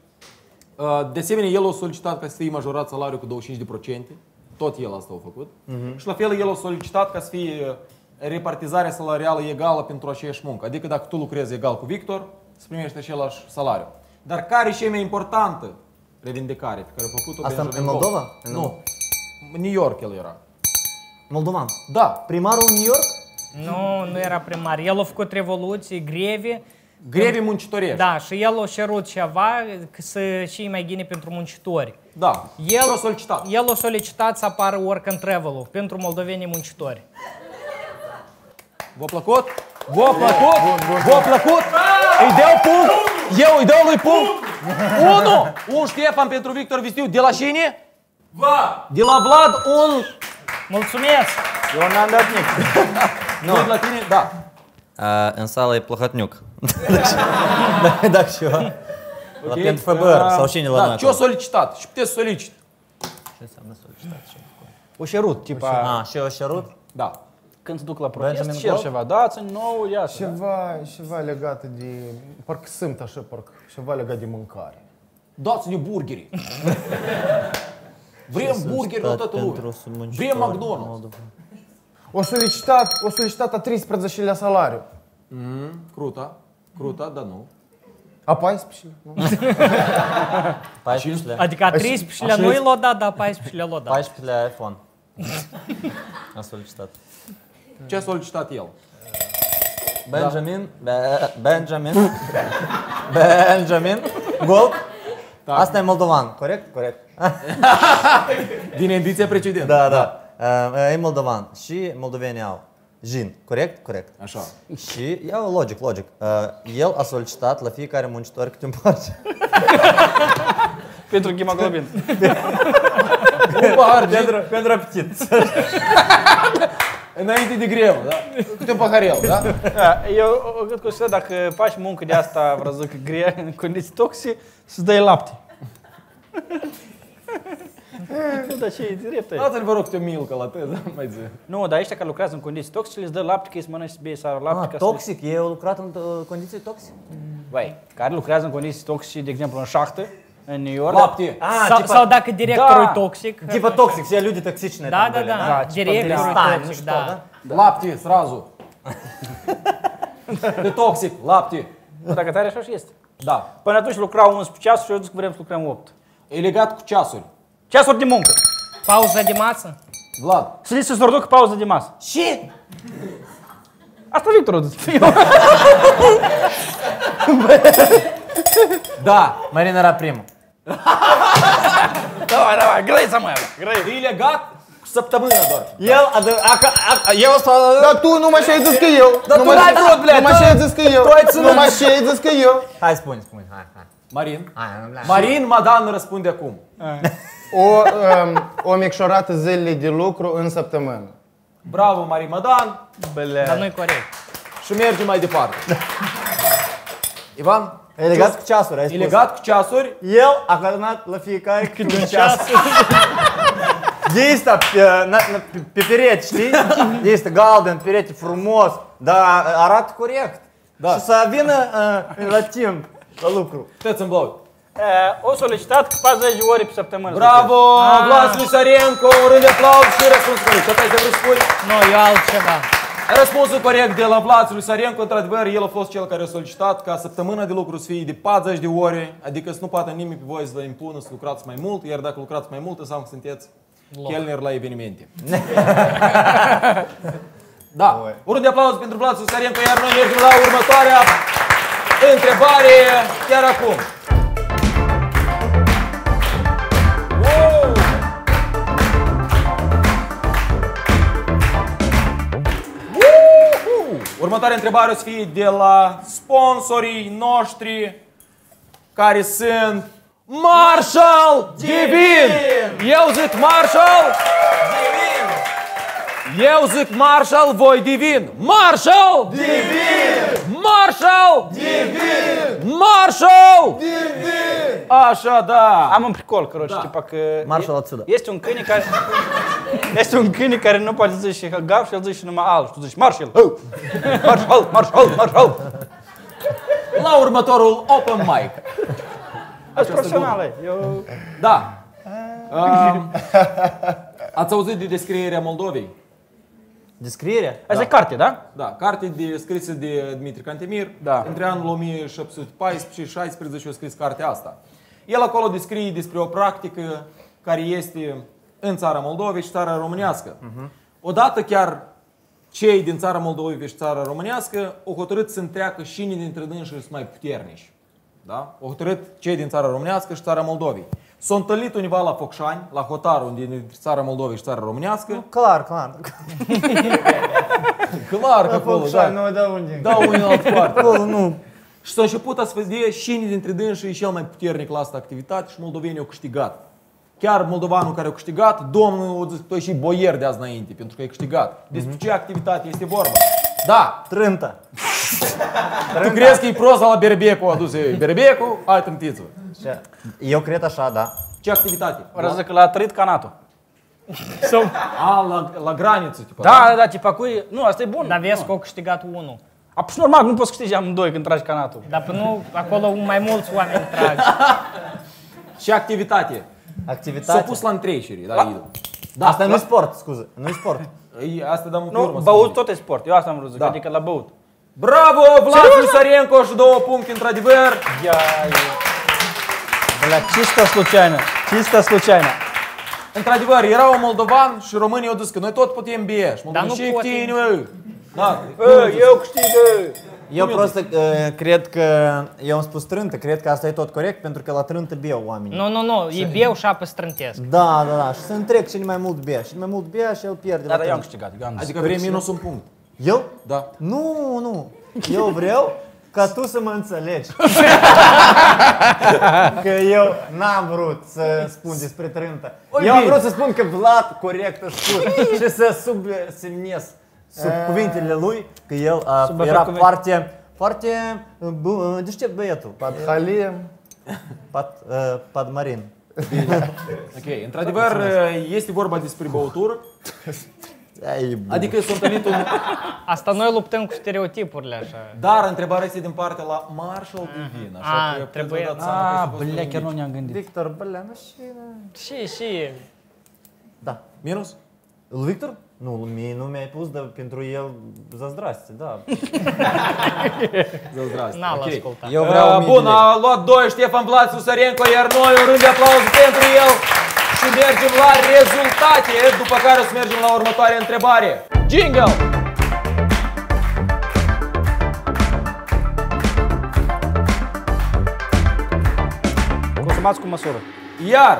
De asemenea, el a solicitat ca să fie majorat salariul cu douăzeci și cinci la sută. Tot el asta a făcut. Uh-huh. Și la fel el a solicitat ca să fie repartizarea salarială egală pentru aceeași muncă. Adică dacă tu lucrezi egal cu Victor, să primești același salariu. Dar care e cea mai importantă revindicare pe care a făcut-o
Asta
Benjamin
în
Gold?
Moldova?
Nu. În New York el era.
Moldovan.
Da.
Primarul New York?
Nu, nu era primar. El a făcut revoluții, grevi.
Grevi muncitorești.
Da, și el a cerut ceva că să și mai bine pentru muncitori.
Da.
El
Și a solicitat.
El a solicitat să apară work and travel pentru moldovenii muncitori.
V-a plăcut? V-a plăcut? V-a plăcut? Îi dau punct? Eu îi dau lui punct? Unu! Un Ștefan pentru Victor Vistiu. De la cine? Va! De la Vlad un...
Mulțumesc!
Eu n-am dat nic.
Nu. De la tine? Da.
А, în sală e Plăhătniuc. Dacă ceva. La pentru F B R sau cine la
Da,
noi
ce-o solicitat și puteți solicit.
Ce înseamnă solicitat?
O șerut, tipa,
A, și o șerut?
Da.
când se duc la protest,
Benjamin
cer
Gold?
ceva, dați-mi nou, ia să.
Ceva, ceva legat de... Parcă sunt așa, parcă ceva legat de mâncare.
Dați-ne burgeri. Vrem burgeri la toată lumea. Vrem McDonald's.
O solicitat, o solicitat a treisprezecelea salariu.
Mm, cruta, cruta, dar nu.
A paisprezecelea?
paisprezece.
Adică a treisprezecelea nu i l-a dat, dar a paisprezecelea l-a dat.
paisprezece iPhone. A solicitat.
Ce a solicitat el?
Benjamin, Be- Benjamin, Benjamin Gold. Asta e moldovan, corect? Corect.
Din ediția precedentă.
Da, da. Uh, E moldovan și moldovenii au jin, corect? Corect.
Așa.
Și iau logic, logic. Uh, El a solicitat la fiecare muncitor câte un parce.
Pentru hemoglobin.
Un pahar gin
Pentru, pentru apetit.
înainte de grevă, da? Câte un paharel, da?
Da, eu o cât consider dacă faci muncă de asta, vreau să zic, grea, în condiții toxice, să-ți dai lapte. Nu, dar ce e drept aici?
Dați-l vă rog câte o milcă la tăi, da? Mai zi.
Nu, dar ăștia care lucrează în condiții toxice, le dă lapte, că îi să mănânci să bei sară lapte.
Ah,
ca să-
toxic? E lucrat în uh, condiții toxice?
Băi, care lucrează în condiții toxice, de exemplu în șahtă, în New York.
Lapte.
Ah,
Sau,
tipa,
sau dacă directorul
Da.
e toxic.
tipa toxic, și люди toxicne.
Da, da, da,
Da,
directorul
Stai,
e
nu
toxic,
știu,
da.
da?
Lapte, srazu. De toxic, lapte.
Nu, dacă tare așa și este.
Da.
Până atunci lucrau unsprezece ceasuri și eu zic că vrem să lucrăm opt.
E legat cu ceasuri.
Ceasuri de muncă.
Pauza de masă?
Vlad.
Să li se reducă pauză de masă.
Și?
Asta Victor o zice.
Da, Marina era primul.
Давай, давай, grăița mai avea.
E legat cu săptămână doar.
El, a, a, a, a, eu o să...
Dar tu numai și ai zis că eu.
Dar tu
Numai
n-ai
și-
vrut, blea,
Numai
tu-
și ai zis că eu.
tu ai ținut.
Numai și ai zis că eu.
Hai, spune, spune, hai, hai.
Marin.
Hai, hai.
Marin Madan răspunde acum.
O, um, o micșorată zilele de lucru în săptămână.
Bravo, Marin Madan.
Dar nu-i corect.
Și mergem mai departe. Ivan?
E legat cu ceasuri, ai
E
spus.
legat cu ceasuri.
El a călnat la fiecare câte un ceas. Este pe, na, na, pe, pe perete, știi? Este galben, perete frumos, dar arată corect.
Da.
Și să vină uh, la timp la lucru.
Tăți în blau.
O solicitat cu patruzeci de ore pe săptămână.
Bravo, Vlad Slusarenko, un rând de aplauz și răspunsul corect. Ce ai să vrei să spui?
Nu, eu altceva.
Răspunsul corect de la Vlad Slusarenko, într-adevăr, el a fost cel care a solicitat ca săptămâna de lucru să fie de patruzeci de ore, adică să nu poată nimeni pe voi să vă impună să lucrați mai mult, iar dacă lucrați mai mult, înseamnă că sunteți chelner la evenimente. Da, un rând de aplauz pentru Vlad Slusarenko, iar noi mergem la următoarea întrebare chiar acum. Wow! Woohoo! Următoarea întrebare o să fie de la sponsorii noștri care sunt Marshall Divin! Eu zic Marshall! Divin! Eu zic Marshall, voi Divin! Marshall! Divin! Marshall! Divin! Marshall! Divin! Așa, da!
Am un pricol, короче, tipa că...
Marshall отсюда.
Este un câine care... Este un câine care nu poate zice și gaf și el zice și numai al. Și tu zici Marshall! Oh! Marshall! Marshall! Marshall!
La următorul open mic.
Asta profesional, eu...
Da. Um, ați auzit de descrierea Moldovei?
Descrierea?
Asta e carte, da?
Da, carte de, scrisă de Dmitri Cantemir.
Da.
Între anul o mie șapte sute paisprezece și șaisprezece a scris cartea asta. El acolo descrie despre o practică care este în țara Moldovei și țara românească. Uh-huh. Odată chiar cei din țara Moldovei și țara românească au hotărât să întreacă cine dintre dânsi sunt mai puternici. Da? Au hotărât cei din țara românească și țara Moldovei. S-au întâlnit undeva la Focșani, la hotarul dintre țara Moldovei și țara românească.
Clar, clar.
Clar că acolo, da.
Nu, da, unde?
Da, unii în altă parte.
Acolo nu.
Și s-a început a se vedea cine dintre dânsii e cel mai puternic la asta activitate și moldovenii au câștigat. Chiar moldovanul care a câștigat, domnul a zis că tu ești și boier de azi înainte, pentru că ai câștigat. Despre ce activitate este vorba? Da,
Trânta.
Tu crezi că e prost la Berbecu a dus ei? Berbecu, hai trântiți-vă.
Eu cred așa, da.
Ce activitate?
Vreau să zic că l-a trăit canatul.
Sau...
A, la, la graniță, tipa.
Da, da, da, tipa cui... Nu, asta e bun.
Dar vezi că au câștigat unul.
A, păi normal, nu poți câștigi amândoi când tragi canatul.
Dar pe nu, acolo mai mulți oameni trag.
Ce activitate? S-a
Activitate.
pus la întrecere, da, Ido.
Da, asta nu-i sport, scuze. Nu-i sport.
Ei, asta dăm pe
Nu,
urmă. să
băut
zic.
tot e sport. Eu asta am vrut să zic,
Da.
adică la băut.
Bravo, Vlad Lusarenko și două puncte, într-adevăr.
Ia, Bля, чисто случайно. Чисто случайно.
Într-adevăr, era un moldovan și românii au zis că noi tot putem bie. Și
Dar nu
și
pot.
tine, mă. Da.
Eu câștig.
Eu prost uh, cred că, eu am spus trântă, cred că asta e tot corect pentru că la trântă beau oamenii.
Nu, nu, nu, e beu și apă strântesc.
Da, da, da, și se întrec cel mai mult bea. Și mai mult bea și el pierde
Da,
la
dar eu am
trântă.
câștigat. Eu am zis.
Adică vrei minus un punct.
Eu?
Da.
Nu, nu. Eu vreau ca tu să mă înțelegi. Că eu n-am vrut să spun despre trântă.
Oi,
Eu am
bine.
vrut să spun că Vlad corect a spus și să subsemnez sub cuvintele lui că el a,
Sub așa
era
cuvinte.
foarte, foarte bu- deștept băietul.
Подхалим.
Pat, uh, Padmarin.
Ok, într-adevăr, este vorba despre băutură.
Ai, bu-
Adică s-a întâlnit un...
Asta noi luptăm cu stereotipurile așa.
Dar întrebarea este din partea la Marshall Divin. Așa
A,
că
trebuie-
trebuie dat seama că
Ah,
este fost
bля,
un
chiar nu
mic.
ne-am gândit.
Victor, bălea, nu și...
Și, și...
Da.
Minus?
Lui Victor? Nu, mie nu mi-ai pus, dar pentru el, zazdraste, da.
Zăzdraste.
N-a
Ok.
ascultat.
Eu vreau o
Uh,
mie
Bun,
de lei.
a luat doi Ștefan Vlad Susarenko, iar noi un rând de aplauze pentru el. Și mergem la rezultate, după care o să mergem la următoarea întrebare. Jingle!
Consumați cu măsură.
Iar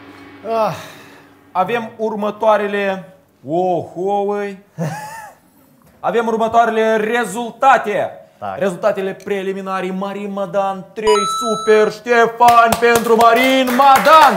avem următoarele... Ohoui! Avem următoarele rezultate.
Tak.
Rezultatele preliminare. Marin Madan, trei super Ștefani pentru Marin Madan.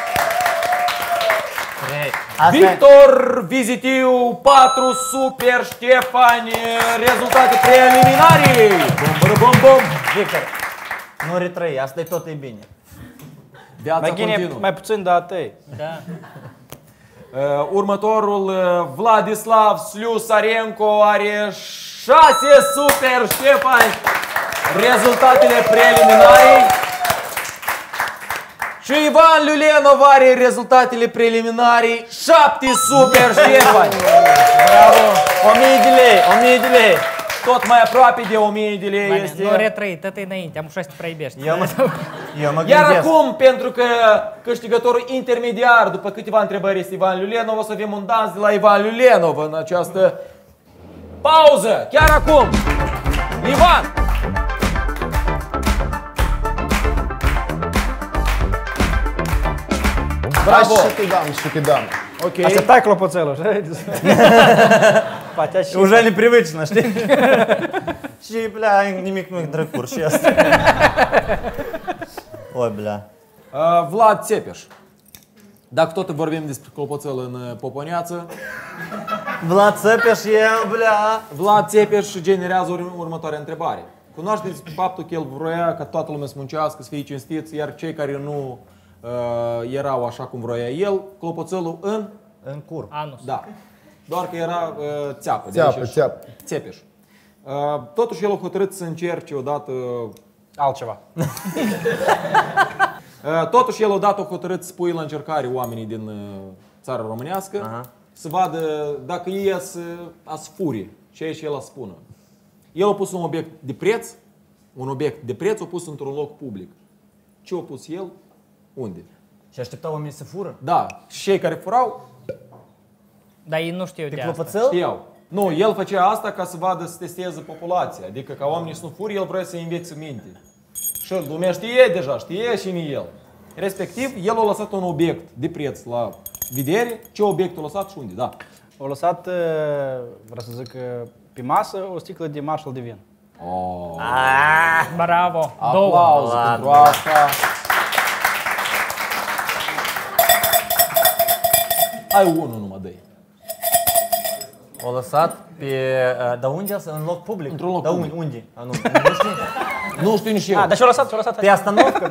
Asta e-
Victor Vizitiu, patru super Ștefani. Rezultate preliminare. Bum, bum, bum, bum.
Victor, nu retrăi, asta e tot e bine.
Viața
Mai bine,
continuă.
mai puțin de a tăi.
Da.
Uh, următorul, uh, Vladislav Sliusarenko, are șase super Ștefani. Rezultatele preliminare. Și Ivan Lulenov are rezultatele preliminare. șapte super Ștefani.
Bravo! O mie de lei, o mie de lei!
Tot mai aproape de o mie de lei
Bine,
este.
nu retrăi, tătă înainte, am ușat să te prea iubești.
Eu mă, eu mă
Iar
gândesc.
acum, pentru că câștigătorul intermediar, după câteva întrebări, este Ivan Lulenov, o să avem un dans de la Ivan Lulenov în această pauză. Chiar acum! Ivan! Bravo!
Шикидам, шикидам.
Ok.
Așteptai clopoțelul, așa? Facea și...
Уже непривычно, știi? Și, bля, nimic nu-i drăcur și asta. Oi, bля.
Uh, Vlad Țepeș. Dacă tot vorbim despre clopoțel în uh, Poponeață,
Vlad Țepeș e, bля.
Vlad Țepeș generează ur- următoarea întrebare. Cunoașteți faptul că el vroia ca toată lumea să muncească, să fie cinstiți, iar cei care nu uh, erau așa cum vroia el, clopoțelul în...
În cur.
Anus.
Da. Doar că era uh, țeapă. de
Țeapă,
aici și-
țeapă.
Țepeș. Uh, totuși el a hotărât să încerce odată...
Altceva.
Uh, totuși el odată a hotărât să pui la încercare oamenii din uh, țara românească,
Aha.
să vadă dacă ei ies uh, a sfuri, ce e și el a spună. El a pus un obiect de preț, un obiect de preț a pus într-un loc public. Ce a pus el? Unde?
Și așteptau oamenii să fură?
Da, și cei care furau
Dar ei nu știu
Pe
de asta.
clopoțel?
știau. Nu, el făcea asta ca să vadă, să testeze populația. Adică ca oamenii să nu furi, el vrea să învețe minte. Și lumea știe deja, știe și nu el. Respectiv, el a lăsat un obiect de preț la vedere. Ce obiect a lăsat și unde, da.
Au lăsat, uh, vreau să zic, uh, pe masă o sticlă de Marshall de vin.
Oh.
Bravo. Două.
Aplauze pentru asta. Ai unul numai, dă-i.
O lăsat pe... uh, Dar unde asta? În loc public?
Într-un loc
Dar
public.
unde? Unde? Ah, nu, nu știu.
Nu știu nici eu.
A, dar și-o lăsat, și-o lăsat.
Pe Astanovka?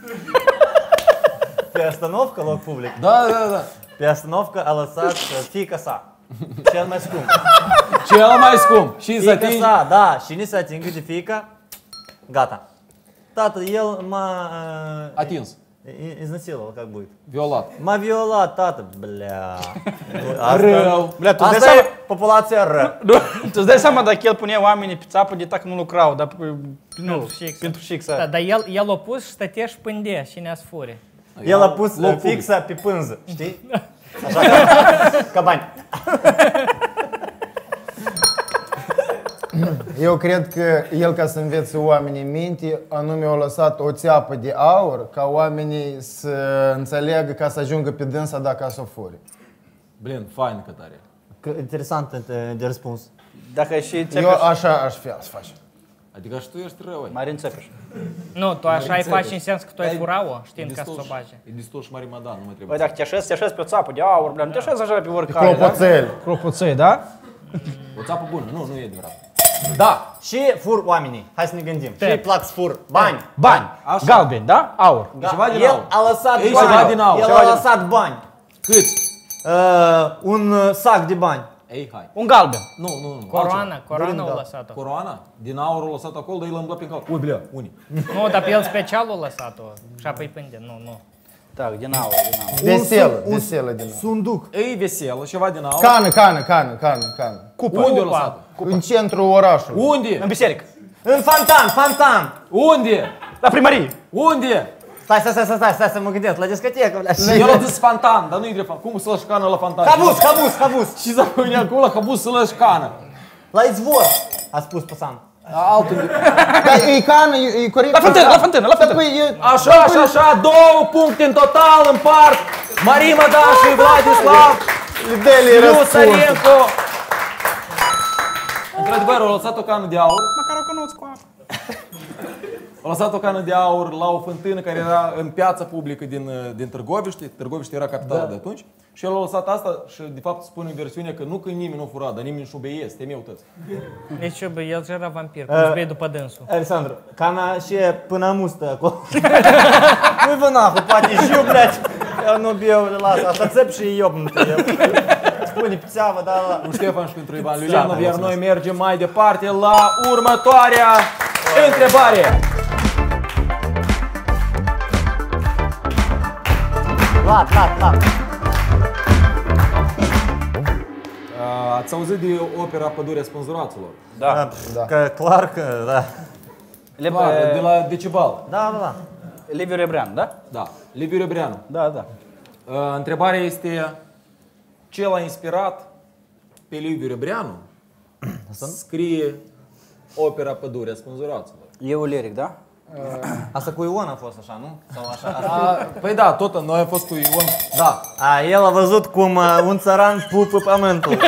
Pe Astanovka, loc public.
Da, da, da.
Pe Astanovka a lăsat fiica sa. Cel mai scump.
Cel mai scump. Și să
Fiica
atingi...
sa, da, și ni se atingă de fiica, gata. Tată, el m-a... uh,
Atins.
Iznasиловал, как будет.
Violat.
M-a violat, tată, blea.
Rău.
Bля, tu îți dai
Asta
seama,
e populația ră.
nu, tu îți dai seama dacă el punea oamenii pe țapă de tac nu lucrau, dar nu,
fix.
pentru fix.
Da, dar el, el a pus și stătea și pândea și ne-a sfure.
El a pus
Loc public.
fixa pe pânză, știi? Așa ca, ca bani.
Eu cred că el, ca să învețe oamenii minte, anume a lăsat o țeapă de aur ca oamenii să înțeleagă ca să ajungă pe dânsa dacă s-o fure.
Blin, fain că tare.
Că interesant de, de răspuns.
Dacă și
Eu
Țepeș,
așa aș fi să faci.
Adică și tu ești rău, ai.
Marin Țepeș.
Nu, tu așa ai
înțeleg.
faci în sens că tu ai fura-o, știind ca să o bage.
E destul și Marimadan, nu mai
Băi,
trebuie.
dacă te așezi, te așezi pe o țapă de aur, bля, nu te așezi așa pe oricare, da?
Clopoțel.
Clopoței, da?
O țapă bună, nu, nu e adevărat. Da,
Și fur oamenii, hai să ne gândim. Și îi plac să fur bani.
Bani,
Așa.
galbeni, da? Aur.
Da,
ceva din
el
aur.
a lăsat
Ei,
bani.
ceva din aur.
El
Ceva
a
din-
lăsat bani.
câți?
Uh, un uh, sac de bani.
Ei, hai.
Un galben.
Nu, nu, nu.
Coroana,
altceva.
coroana
Dorin,
a
da.
lăsat-o.
Coroana? Din aur o lăsat acolo, dar el a îmblat prin cap. Ui, blea, unii.
Nu, dar pe el special a lăsat-o și apoi pânde, nu, nu.
Da, din aur, din aur.
Veselă, veselă din nou.
Sunduc.
Ei, veselă, ceva din aur.
Cană, cană, cană, cană, cană.
Unde o lăsat?
În centrul orașului.
Unde?
În biserică.
În fantan, fantan.
Unde?
La primărie.
Unde?
Stai, stai, stai, stai, stai, stai să mă gândesc, la discotecă. La...
El a zis fantan, dar nu-i drept. Cum să lași cană la fantan?
Habus, habus, habus.
Și să pune acolo la habus să lași cană.
La izvor, a spus Păsan.
Altul.
Dar e cană, e, e corect.
La fântână, la fântână, la fântână.
Păi, e...
Așa, așa, așa, două puncte în total împart Marima Dan și Vladislav
Dele
Iusarenko. Într-adevăr, a lăsat o cană de aur.
Măcar o cunosc cu apă.
A lăsat o cană de aur la o fântână care era în piața publică din, din Târgoviște. Târgoviște era capitala de atunci. Și el a lăsat asta și de fapt spune în versiunea că nu că nimeni nu fura, dar nimeni nu-și obeie, este meu tăți.
Deci, bă, el și era vampir, cum uh, după dânsul.
Alexandru, cana și e până mustă acolo. Nu-i vă nahu, poate jiu, blядь. Eu nu beau, lasă, asta țep și iobnut el. Spune pe țeavă, da, la...
Un Ștefan și pentru Ivan Iulianov, iar noi mergem mai departe la următoarea întrebare.
Lat, lat, lat.
Ați auzit de opera Pădurea Spânzuraților?
Da.
Că clar că, da.
Le,
Clar, de la Decibal.
Da, da, da.
Liviu Rebrean, da?
Da, Liviu Rebreanu.
Da, da.
Uh, Întrebarea este ce l-a inspirat pe Liviu Rebreanu să scrie opera Pădurea Spânzuraților?
Eu lyric, da?
Asta cu Ion a fost așa, nu? Sau așa? așa.
A, păi da, tot noi am fost cu Ion. Da.
A, el a văzut cum uh, un țăran pupă pământul.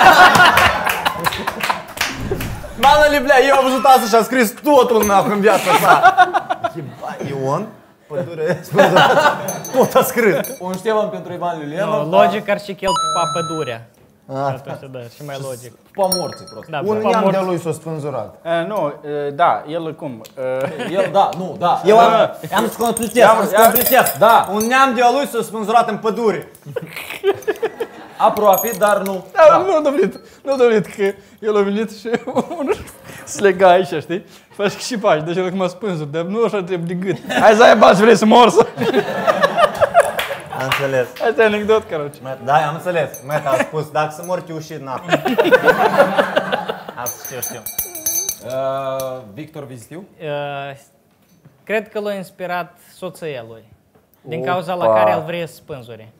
Mană blea, eu am văzut asta și am scris totul în viața sa. Ion? Pădure, tot a scris.
Un Ștefan pentru Ivan
No,
Iulianov.
logic ar și că el pupa pădurea. Atunci, da, și mai logic.
Pa morții, prost.
Da,
Un
pupa
neam
mort.
de-a lui s-a spânzurat.
Uh, nu, uh, da, el cum? Uh,
El, da, nu, da.
Eu am, am să completez, am să
Ia-
completez.
Da.
Un neam de-a lui s-a spânzurat în pădure.
Aproape, dar nu.
da, nu, domnit, nu, domnit, că el a venit și unul se lega aici, știi? Faci și faci, deci el cum a spânzuri, dar nu așa trebuie de gât. Hai să ai bani, vrei să mor să...
Am înțeles.
Asta e anecdot, caroce.
Da, am înțeles. Meta a spus, dacă să mor te uși în apă. Asta știu, știu.
Uh, Victor Vizitiu?
Uh, cred că l-a inspirat soția lui. Din cauza la care el vrea să spânzure.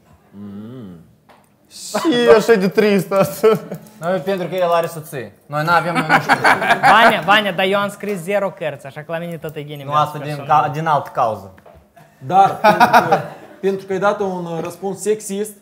Și așa de trist asta.
Noi pentru că el are soție. Noi n-avem, nu știu.
Vania, Vania, dar eu am scris zero cărți, așa că la mine tot e ghinii
Nu asta din, ca, din altă cauză.
Dar, pentru că, pentru că ai dat un uh, răspuns sexist,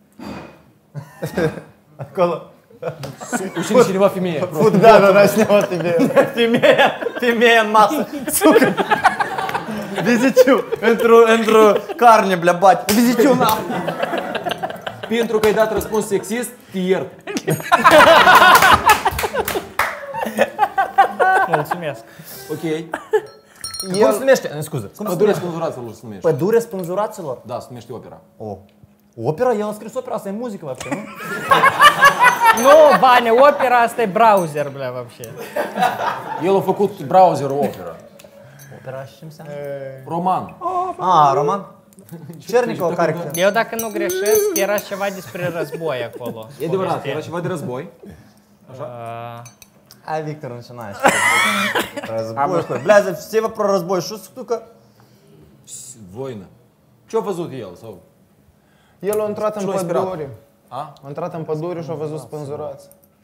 Acolo.
ușine cineva femeie.
Fut, da, da, da, sneamă tine.
Femeia, femeia în masă. Sucă. Viziciu. Într-o, într-o carne, blea, bate. Viziciu, na.
Pentru că ai dat răspuns sexist, te iert.
Mulțumesc.
Ok.
Cum se numește? Scuze. Cum se
Pădurea
numește?
spânzuraților se numește.
Pădure spânzuraților?
Da, se numește opera.
O. Opera? El a scris opera, asta e muzică, вообще, nu?
Nu, Bane, opera asta e browser, bля, вообще.
El a făcut browserul opera.
Opera și ce înseamnă?
Roman.
Ah, roman? Cernicov, care...
Eu dacă nu greșesc, era ceva despre război acolo.
E adevărat, era ceva de război.
Uh,
Hai, Victor, начинаешь. Război, хуй. Бля, все про război. Что сука?
Voină. Ce-a văzut el? Sau?
El a intrat în
Și l-a inspirat.
pădure.
A?
A intrat în pădure și a văzut spânzurați.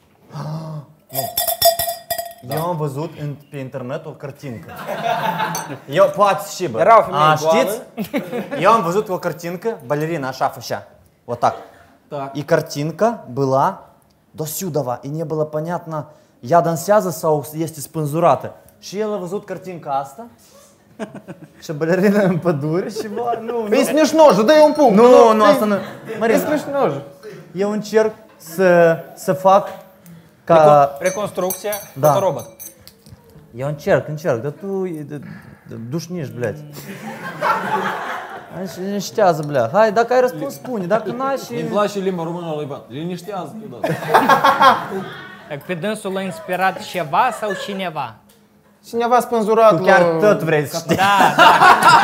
Eu am văzut în, pe internet o cartincă. Eu, poate și, bă.
Era o femeie
A,
goală.
știți? Eu am văzut o cartincă, balerina așa făcea. Вот так.
Так.
И картинка была до сюда, и не было понятно, ea dansează sau este spânzurată. Și el a văzut cartinca asta. Și balerina în pădure și bă, nu,
E смешно же, dă-i un punct.
nu, nu, asta nu.
E
Marin,
смешно же.
eu încerc să, să fac ca...
Reconstrucția,
Da.
fotorobot.
Eu încerc, încerc, dar tu e de, de dușniști, blядь. Hai și liniștează, blядь. Hai, dacă ai răspuns, spune, dacă n-ai și...
Îmi place limba română lui Ivan. Liniștează tu, da.
pe dânsul l-a inspirat ceva sau cineva?
Cineva spânzurat
Tu chiar
la...
tot vrei să știi.
Da, da,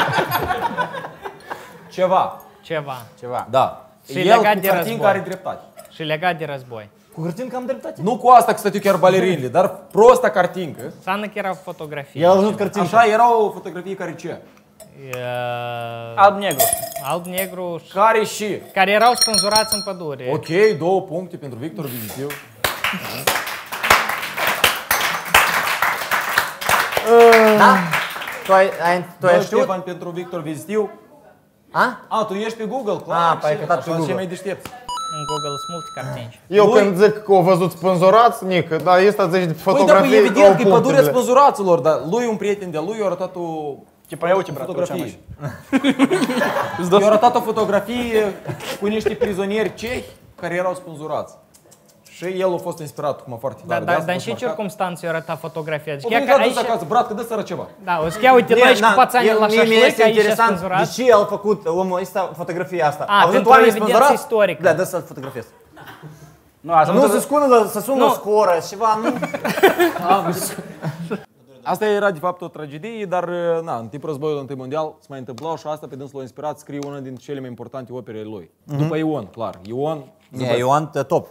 Ceva.
ceva.
Ceva.
Da.
Și
El
legat
cu
de
cartinca
război.
are dreptate.
Și legat de război.
Cu hârtincă am dreptate.
Nu cu asta, că stătiu chiar balerinile, dar prosta cartincă.
Înseamnă că era fotografie.
El a văzut hârtincă.
Așa era o fotografie care ce?
Uh,
Alb-negru.
alb-negru, și-
Care și?
care erau spânzurați în pădure.
Ok, două puncte pentru Victor Vizitiu.
Da? Tu ai, ai, tu ai
Doi
știut?
Ștefan pentru Victor Vizitiu.
A?
A, tu ești pe Google, clar.
A, păi ai
și-
căutat pe
așa
Google.
ce mai deștept.
În Google sunt multe cartinci.
Eu
Lui-
când zic că au văzut spânzurați, Nică, dar ăsta zice de
Păi, dar
fotografie,
e evident
două
că e pădurea
punctele.
spânzuraților, dar lui un prieten de-a lui i-a arătat o
Tipa, ia uite, brate,
fotografie. I-a arătat o fotografie cu niște prizonieri cehi care erau spânzurați. Și el a fost inspirat, cum a foarte
Da,
tare.
da,
de asta
dar
a
în ce
fost marcat.
circumstanțe i-a arătat fotografia? Deci,
O
chiar
venit
că
la dus
aici,
acasă, brat, că dă sără ceva.
da, o să ia, uite, noi și cu pațanii la șașlic, aici
interesant,
spânzurați.
de ce el a făcut omul ăsta fotografia asta?
A,
A văzut
pentru
oameni
evidență
spânzurați?
istorică.
Da, dă să-l fotografiez.
Nu, asta
Nu,
nu
să
se
sună, să sună
Nu.
o scoră, ceva, nu?
Asta era de fapt o tragedie, dar na, în timpul războiului întâi mondial se mai întâmplau și asta pe dânsul l-a inspirat să scrie una dintre cele mai importante opere ale lui. După Ion, clar. Ion,
E, Ioan, top.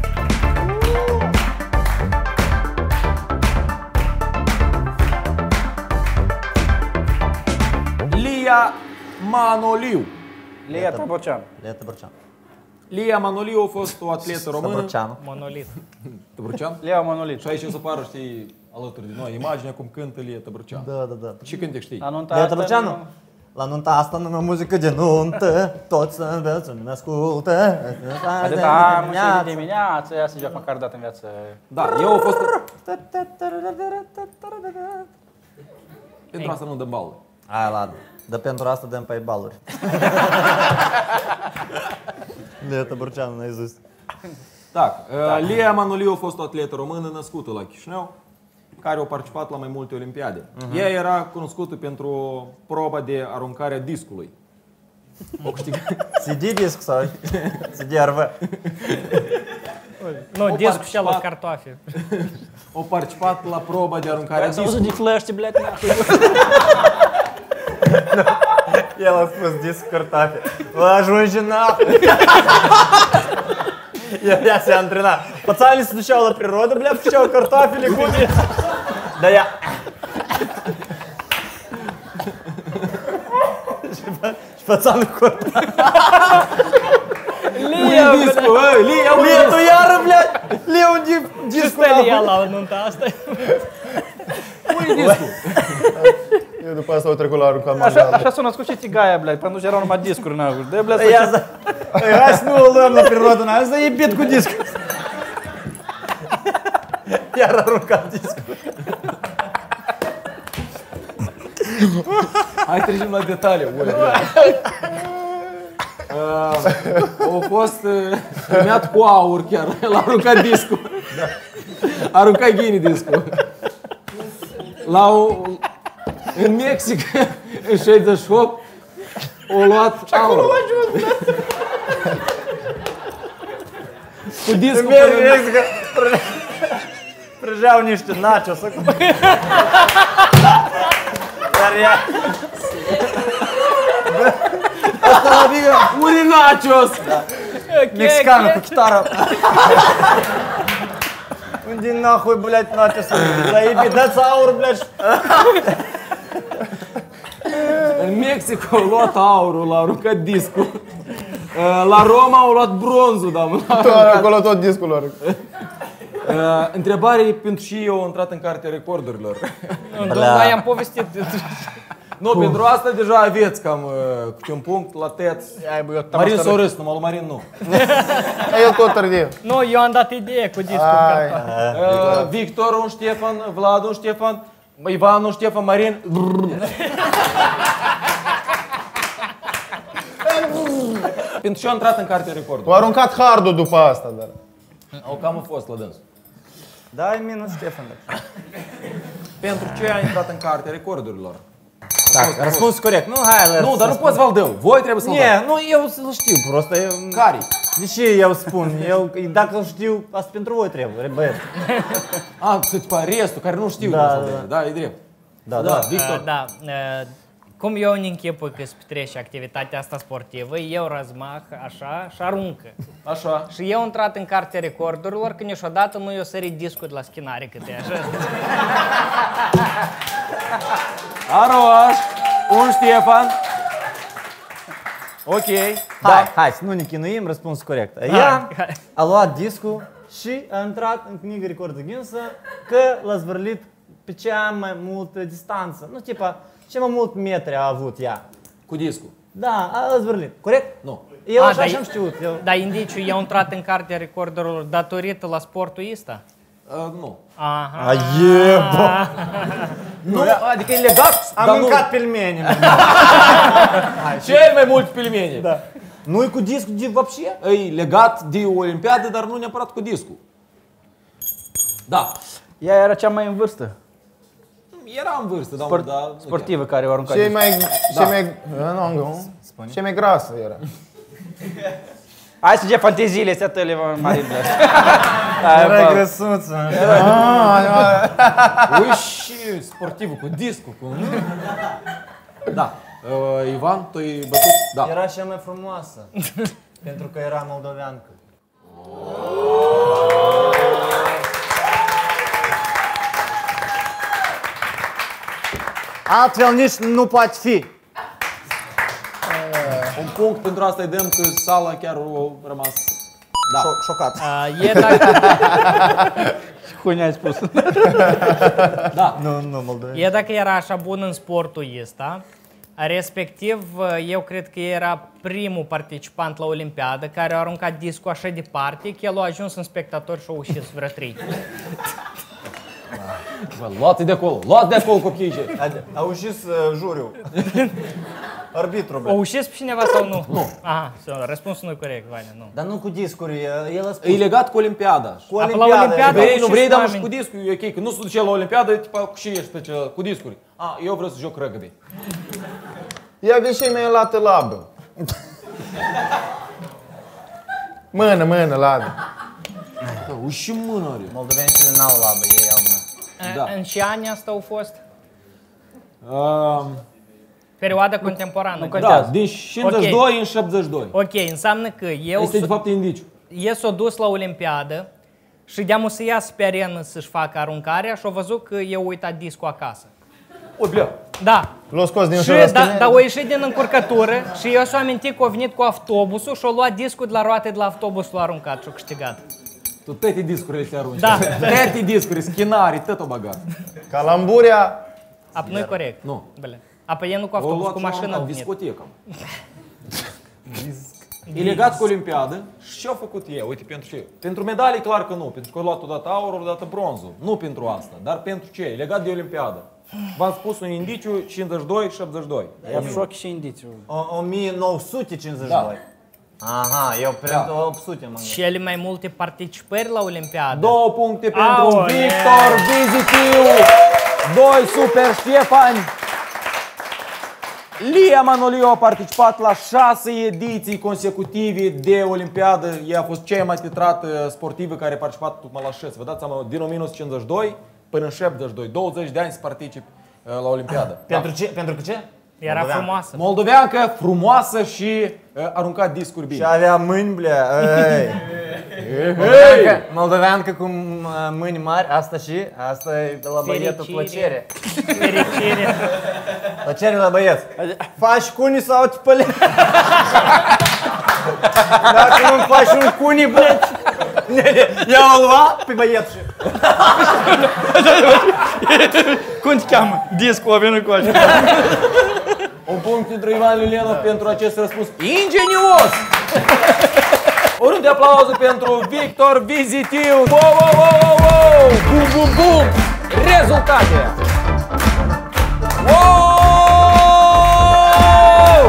Lia Manoliu.
Lia Tăbocean.
Lea Tăbărcean.
Lia Manoliu a fost o atletă română.
Tăbărceanu.
Monolit.
Tăbărcean?
Lia Monolit.
Și aici o să pară, știi, alături de noi, imaginea cum cântă Lia Tăbărcean.
Da, da, da.
Și cântec știi?
Anunta
Lea
asta
Tăbărceanu?
nu-
La nunta asta nu o muzică de nuntă, toți să înveți, să ne ascultă.
Atâta am și de dimineață, ea se joacă măcar dată în viață.
Da, eu am fost... Pentru asta nu dăm bală.
Hai, ladă. Dar pentru asta dăm pe baluri. Lea Tăbărceanu, n-ai zis.
Da, uh, Lia Manoliu a fost o atletă română născută la Chișinău, care a participat la mai multe olimpiade. Ea era cunoscută pentru proba de aruncare a discului. O câștigat.
C D disc sau C D R V?
Nu,
O
discul și la
participat.
cartofi.
A participat la proba de aruncare a
Care s-a văzut
discului.
de flash, blядь, nahui.
El a spus disc cartofi. Vă ajunge nahui. El ea se antrena. Pățanii se duceau la prirodă, blea, făceau cartofile cu disc. Dar ea... Și pățanul cu...
Lia, discul, băi, Lia, unde
Lie, tu iară, blea! Lie, unde
Ce
discul
stă ea
nahui?
la nunta asta?
e discul?
Eu după asta au trecut la aruncat
Așa,
mondial.
așa s-a născut și țigaia, blядь, pentru că erau numai discuri în aur. De, blядь,
Ia să... Ei, hai să nu o luăm la prirodă, n-ai să e bit cu discul. Iar aruncat discul.
Hai trecem la detalii. Ui, Uh, a fost uh, premiat cu aur chiar, l-a aruncat discul. Da. A aruncat Ghini discul. La o, în Mexic, în șaizeci și opt, o luat aur. Cu discul până...
Prăjeau niște nachos acum. Dar ea... Asta adică...
Uri nachos!
Da. Mexicană cu chitară. Unde nahui, блядь, nachos? Заеби, dați aur, blядь.
În Mexic au luat aurul, l-a aruncat discul. La Roma au luat bronzul, da,
acolo tot discul lor.
Uh, întrebare pentru și eu am intrat în cartea recordurilor.
Nu, noi am povestit.
Nu, pentru asta deja aveți cam uh, câte un punct la teț. Marin s-o râs, numai lui Marin nu.
El tot târziu.
Nu, eu am dat idee cu discul.
Uh, Victor, un Ștefan, Vlad, un Ștefan, Ivan, un Ștefan, Marin. Pentru ce am intrat în cartea recordurilor.
Tu a aruncat hardul după asta, dar...
O cam a fost la dânsul.
Dai minus Ștefan.
Pentru ce a intrat în cartea recordurilor?
Da, răspuns corect. Nu, hai,
Nu, dar nu poți să-l dău. Voi trebuie să-l
Nie, nu, eu să-l știu, prost. Eu...
Care?
Deși eu spun, eu, dacă îl știu, asta pentru voi trebuie, băieți.
A, tipa restul, care nu știu.
Da,
Da,
da.
da, e drept.
Da, da.
Victor.
Uh, da. Uh, cum eu în închipui că se petrece activitatea asta sportivă, eu răzmah așa și aruncă.
Așa.
Și eu am intrat în cartea recordurilor că niciodată nu i-o sărit discul de la schinare cât e așa.
Aroaș, un Ștefan. Ok.
Hai, hai, să nu ne chinuim, răspuns corect. Ea a luat discul și a intrat în Kniga Recordului Guinness că l-a zvârlit pe cea mai multă distanță. Nu, tipa, ce mai mult metri a avut ea.
Cu discul.
Da, a zvârlit. Corect?
Nu.
Eu
A,
așa
dar
și-am
e-
știut. Eu...
Dar indiciu, eu am intrat în cartea recordurilor datorită la sportul ăsta?
Uh, nu.
Aha.
Aie, bă!
Nu, adică e legat,
Am
dar
mâncat pelmeni.
nu. Cel mai mult pilmeni.
Da. Nu-i cu discul de вообще?
E legat de Olimpiadă, dar nu neapărat cu discul. Da.
Ea era cea mai în vârstă,
Era în vârstă, dar
sport,
da,
sportivă care o aruncat.
Cei mai...
Da.
Cei mai... Nu, nu. Cei mai grasă era.
Hai să ce fanteziile astea tale, Marin.
Era grăsuță.
Ui, și sportivul cu discul, cu... Da. Uh, Ivan, tu ai bătut? Da.
Era cea mai frumoasă. Pentru că era moldoveancă. Altfel nici nu poate fi.
Un punct pentru asta îi dăm că sala chiar a rămas... Da.
Șo- șocat.
Uh, e dacă,
Cum ne-ai spus?
Da.
Nu, nu, moldovean.
e dacă era așa bun în sportul ăsta, respectiv eu cred că era primul participant la Olimpiadă care a aruncat discul așa departe că el a ajuns în spectator și a ușit vreo trei.
Bă, luați de acolo, luați de acolo copiii.
A ușit uh, juriu. Arbitru,
O
bă.
ușit pe cineva sau nu? Nu. Aha, răspunsul nu e corect, Vania, nu.
Dar nu cu discuri, el a spus.
E legat cu Olimpiada.
Cu
A, la
Olimpiada.
Olimpiadă-
Vrei, nu
și
vrei, dar
oameni.
și cu discul e ok, că nu se duce la Olimpiadă, tipa, cu și ești pe cel, cu discuri. A, eu vreau să joc rugby.
Ia vezi și mai lată labă. Mână, mână, ladă.
Bă, uși mână are.
Moldovenii n-au labă, ei au mă.
Da.
În ce ani asta au fost?
Um,
Perioada contemporană.
da, din cincizeci și doi în șaptezeci și doi.
Ok, înseamnă că eu
Este de fapt indiciu.
ei s-au dus la Olimpiadă și de-amu să iasă pe arenă să-și facă aruncarea și au văzut că eu uitat discul acasă.
O, blea.
Da.
L-a scos din
Și
ușor
da, da, au ieșit din încurcătură și eu s-o amintit că au venit cu autobusul și au luat discul de la roate de la autobus, l-a aruncat și au câștigat.
Tu toate discurile te arunci.
Da.
Toate discuri, schinarii, tot o bagat.
Calamburia.
Apă nu-i corect.
Nu.
Bine. Apă e nu cu
O
autobuz,
luat
cu
la
mașină.
în
a venit.
discotecă. E legat cu Olimpiadă și ce au făcut ei? Uite, pentru ce? Pentru medalii clar că nu, pentru că au luat odată aurul, odată bronzul. Nu pentru asta, dar pentru ce? E legat de Olimpiadă. V-am spus un indiciu cincizeci și doi șaptezeci și doi.
I-am șoc și indiciu.
O mie nouă sute cincizeci și doi.
Da.
Aha, eu pentru opt sute mă gândesc.
Cele mai multe participări la Olimpiadă.
Două puncte pentru
Aoleu.
Victor Vizitiu. Doi Super Ștefani. Lia Manoliu a participat la șase ediții consecutive de Olimpiadă. Ea a fost cea mai titrată sportivă care a participat tocmai la șase. Vă dați seama, din o mie nouă sute cincizeci și doi până în șaptezeci și doi. douăzeci de ani să participi la Olimpiadă.
Pentru ce? Pentru că ce?
Era
Moldovean.
frumoasă.
Moldoveancă, frumoasă și uh, aruncat discuri bine.
Și avea mâini, blea, ei. Moldoveancă, moldoveancă cu uh, mâini mari, asta și, asta e de la băietul
Fericire.
plăcere.
Fericire.
Plăcere la băieți. Faci cuni sau te păle? Dacă nu faci un cuni, bleci. Eu o lua pe băiet și...
Cum te cheamă? Discul a venit cu așa.
Un punct pentru Ivan Iulianov pentru acest răspuns ingenios! O rând de aplauze pentru Victor Vizitiu! Wow, wow, wow, wow, wow! Bum, bum, bum! Rezultate! Wow!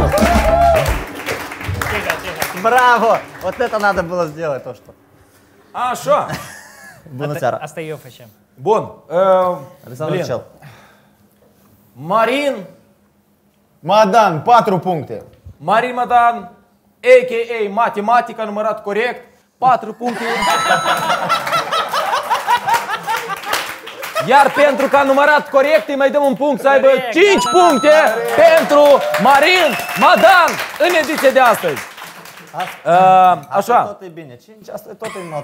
Браво! Вот это надо было сделать, то что.
Așa!
Bună seara.
Asta eu facem.
Bun. Uh,
Alexandru
blin.
Cel.
Marin,
Madan, patru puncte.
Marin Madan, a k a. Matematica, numărat corect, patru puncte. Iar pentru că a numărat corect, îi mai dăm un punct să aibă cinci puncte pentru Marin Madan în ediția de astăzi. Uh,
Asta
așa.
tot e bine. cinci, asta e tot e notă.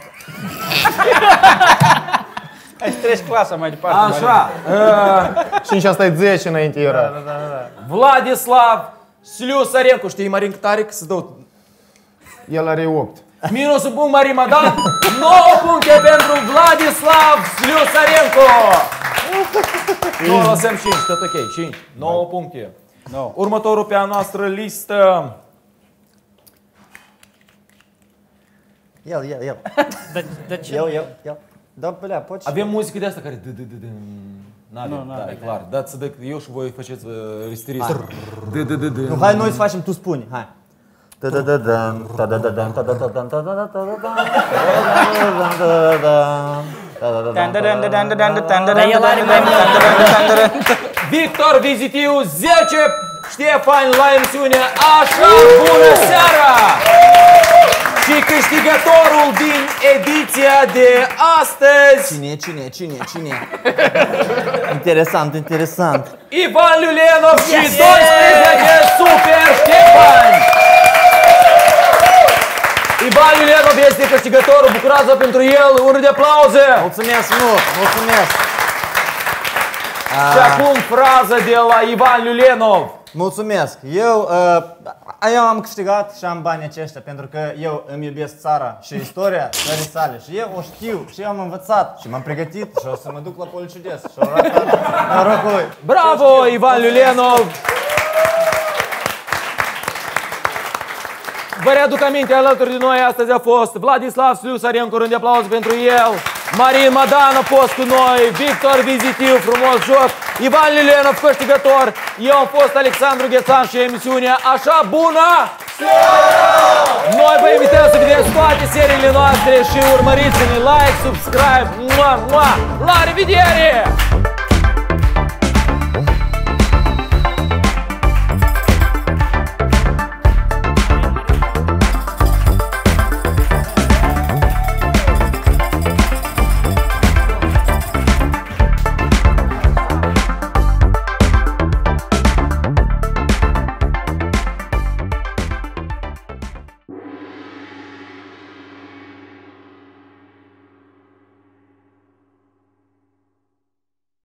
Hai să treci clasa mai departe.
Așa. Uh,
Și nici asta e zece înainte era.
Vladislav Sliusarencu. Știi, Marin, cât are? Că se dă
El are opt.
minus un punct, Marin Madan. nouă puncte pentru Vladislav Sliusarencu. Nu, lăsăm cinci, tot ok. cinci. nouă puncte.
nouă.
Următorul pe a noastră listă.
El, el, el.
De, de ce?
El, el, el. Da, pelea, poți.
Avem muzică de asta care... d- d- d- d- N-avem,
Nu,
da,
n-avem.
e clar. Dați să dă eu și voi faceți restriți. D- d- d- d-
Nu, hai noi să facem, tu spuni, hai.
Victor Vizitiu, zece Ștefani la emisiunea Așa, bună seara! Și câștigătorul din ediția de astăzi,
Cine, cine, cine, cine? Interesant, interesant.
Ivan Iulianov și doisprezece Super Ștefani! Ivan Iulianov este câștigătorul, bucurați-vă pentru el, un rând de aplauze!
Mulțumesc mult, mulțumesc.
Și acum frază de la Ivan Iulianov.
Mulțumesc. Eu, uh, eu am câștigat și am banii aceștia pentru că eu îmi iubesc țara și istoria țării sale și eu o știu și eu am învățat și m-am pregătit și o să mă duc la Policiudes și o arăt norocului.
Bravo, Ivan Iulianov! Vă readuc aminte, alături de noi astăzi a fost Vladislav Sliusarencu, rând de aplauze pentru el, Marin Madan a fost cu noi, Victor Vizitiu, frumos joc, Ivan Iulianov, câștigător, eu am fost Alexandru Ghețan și emisiunea Așa bună! Noi vă invităm să vedeți toate seriile noastre și urmăriți-ne, like, subscribe, mua, mua. La revedere!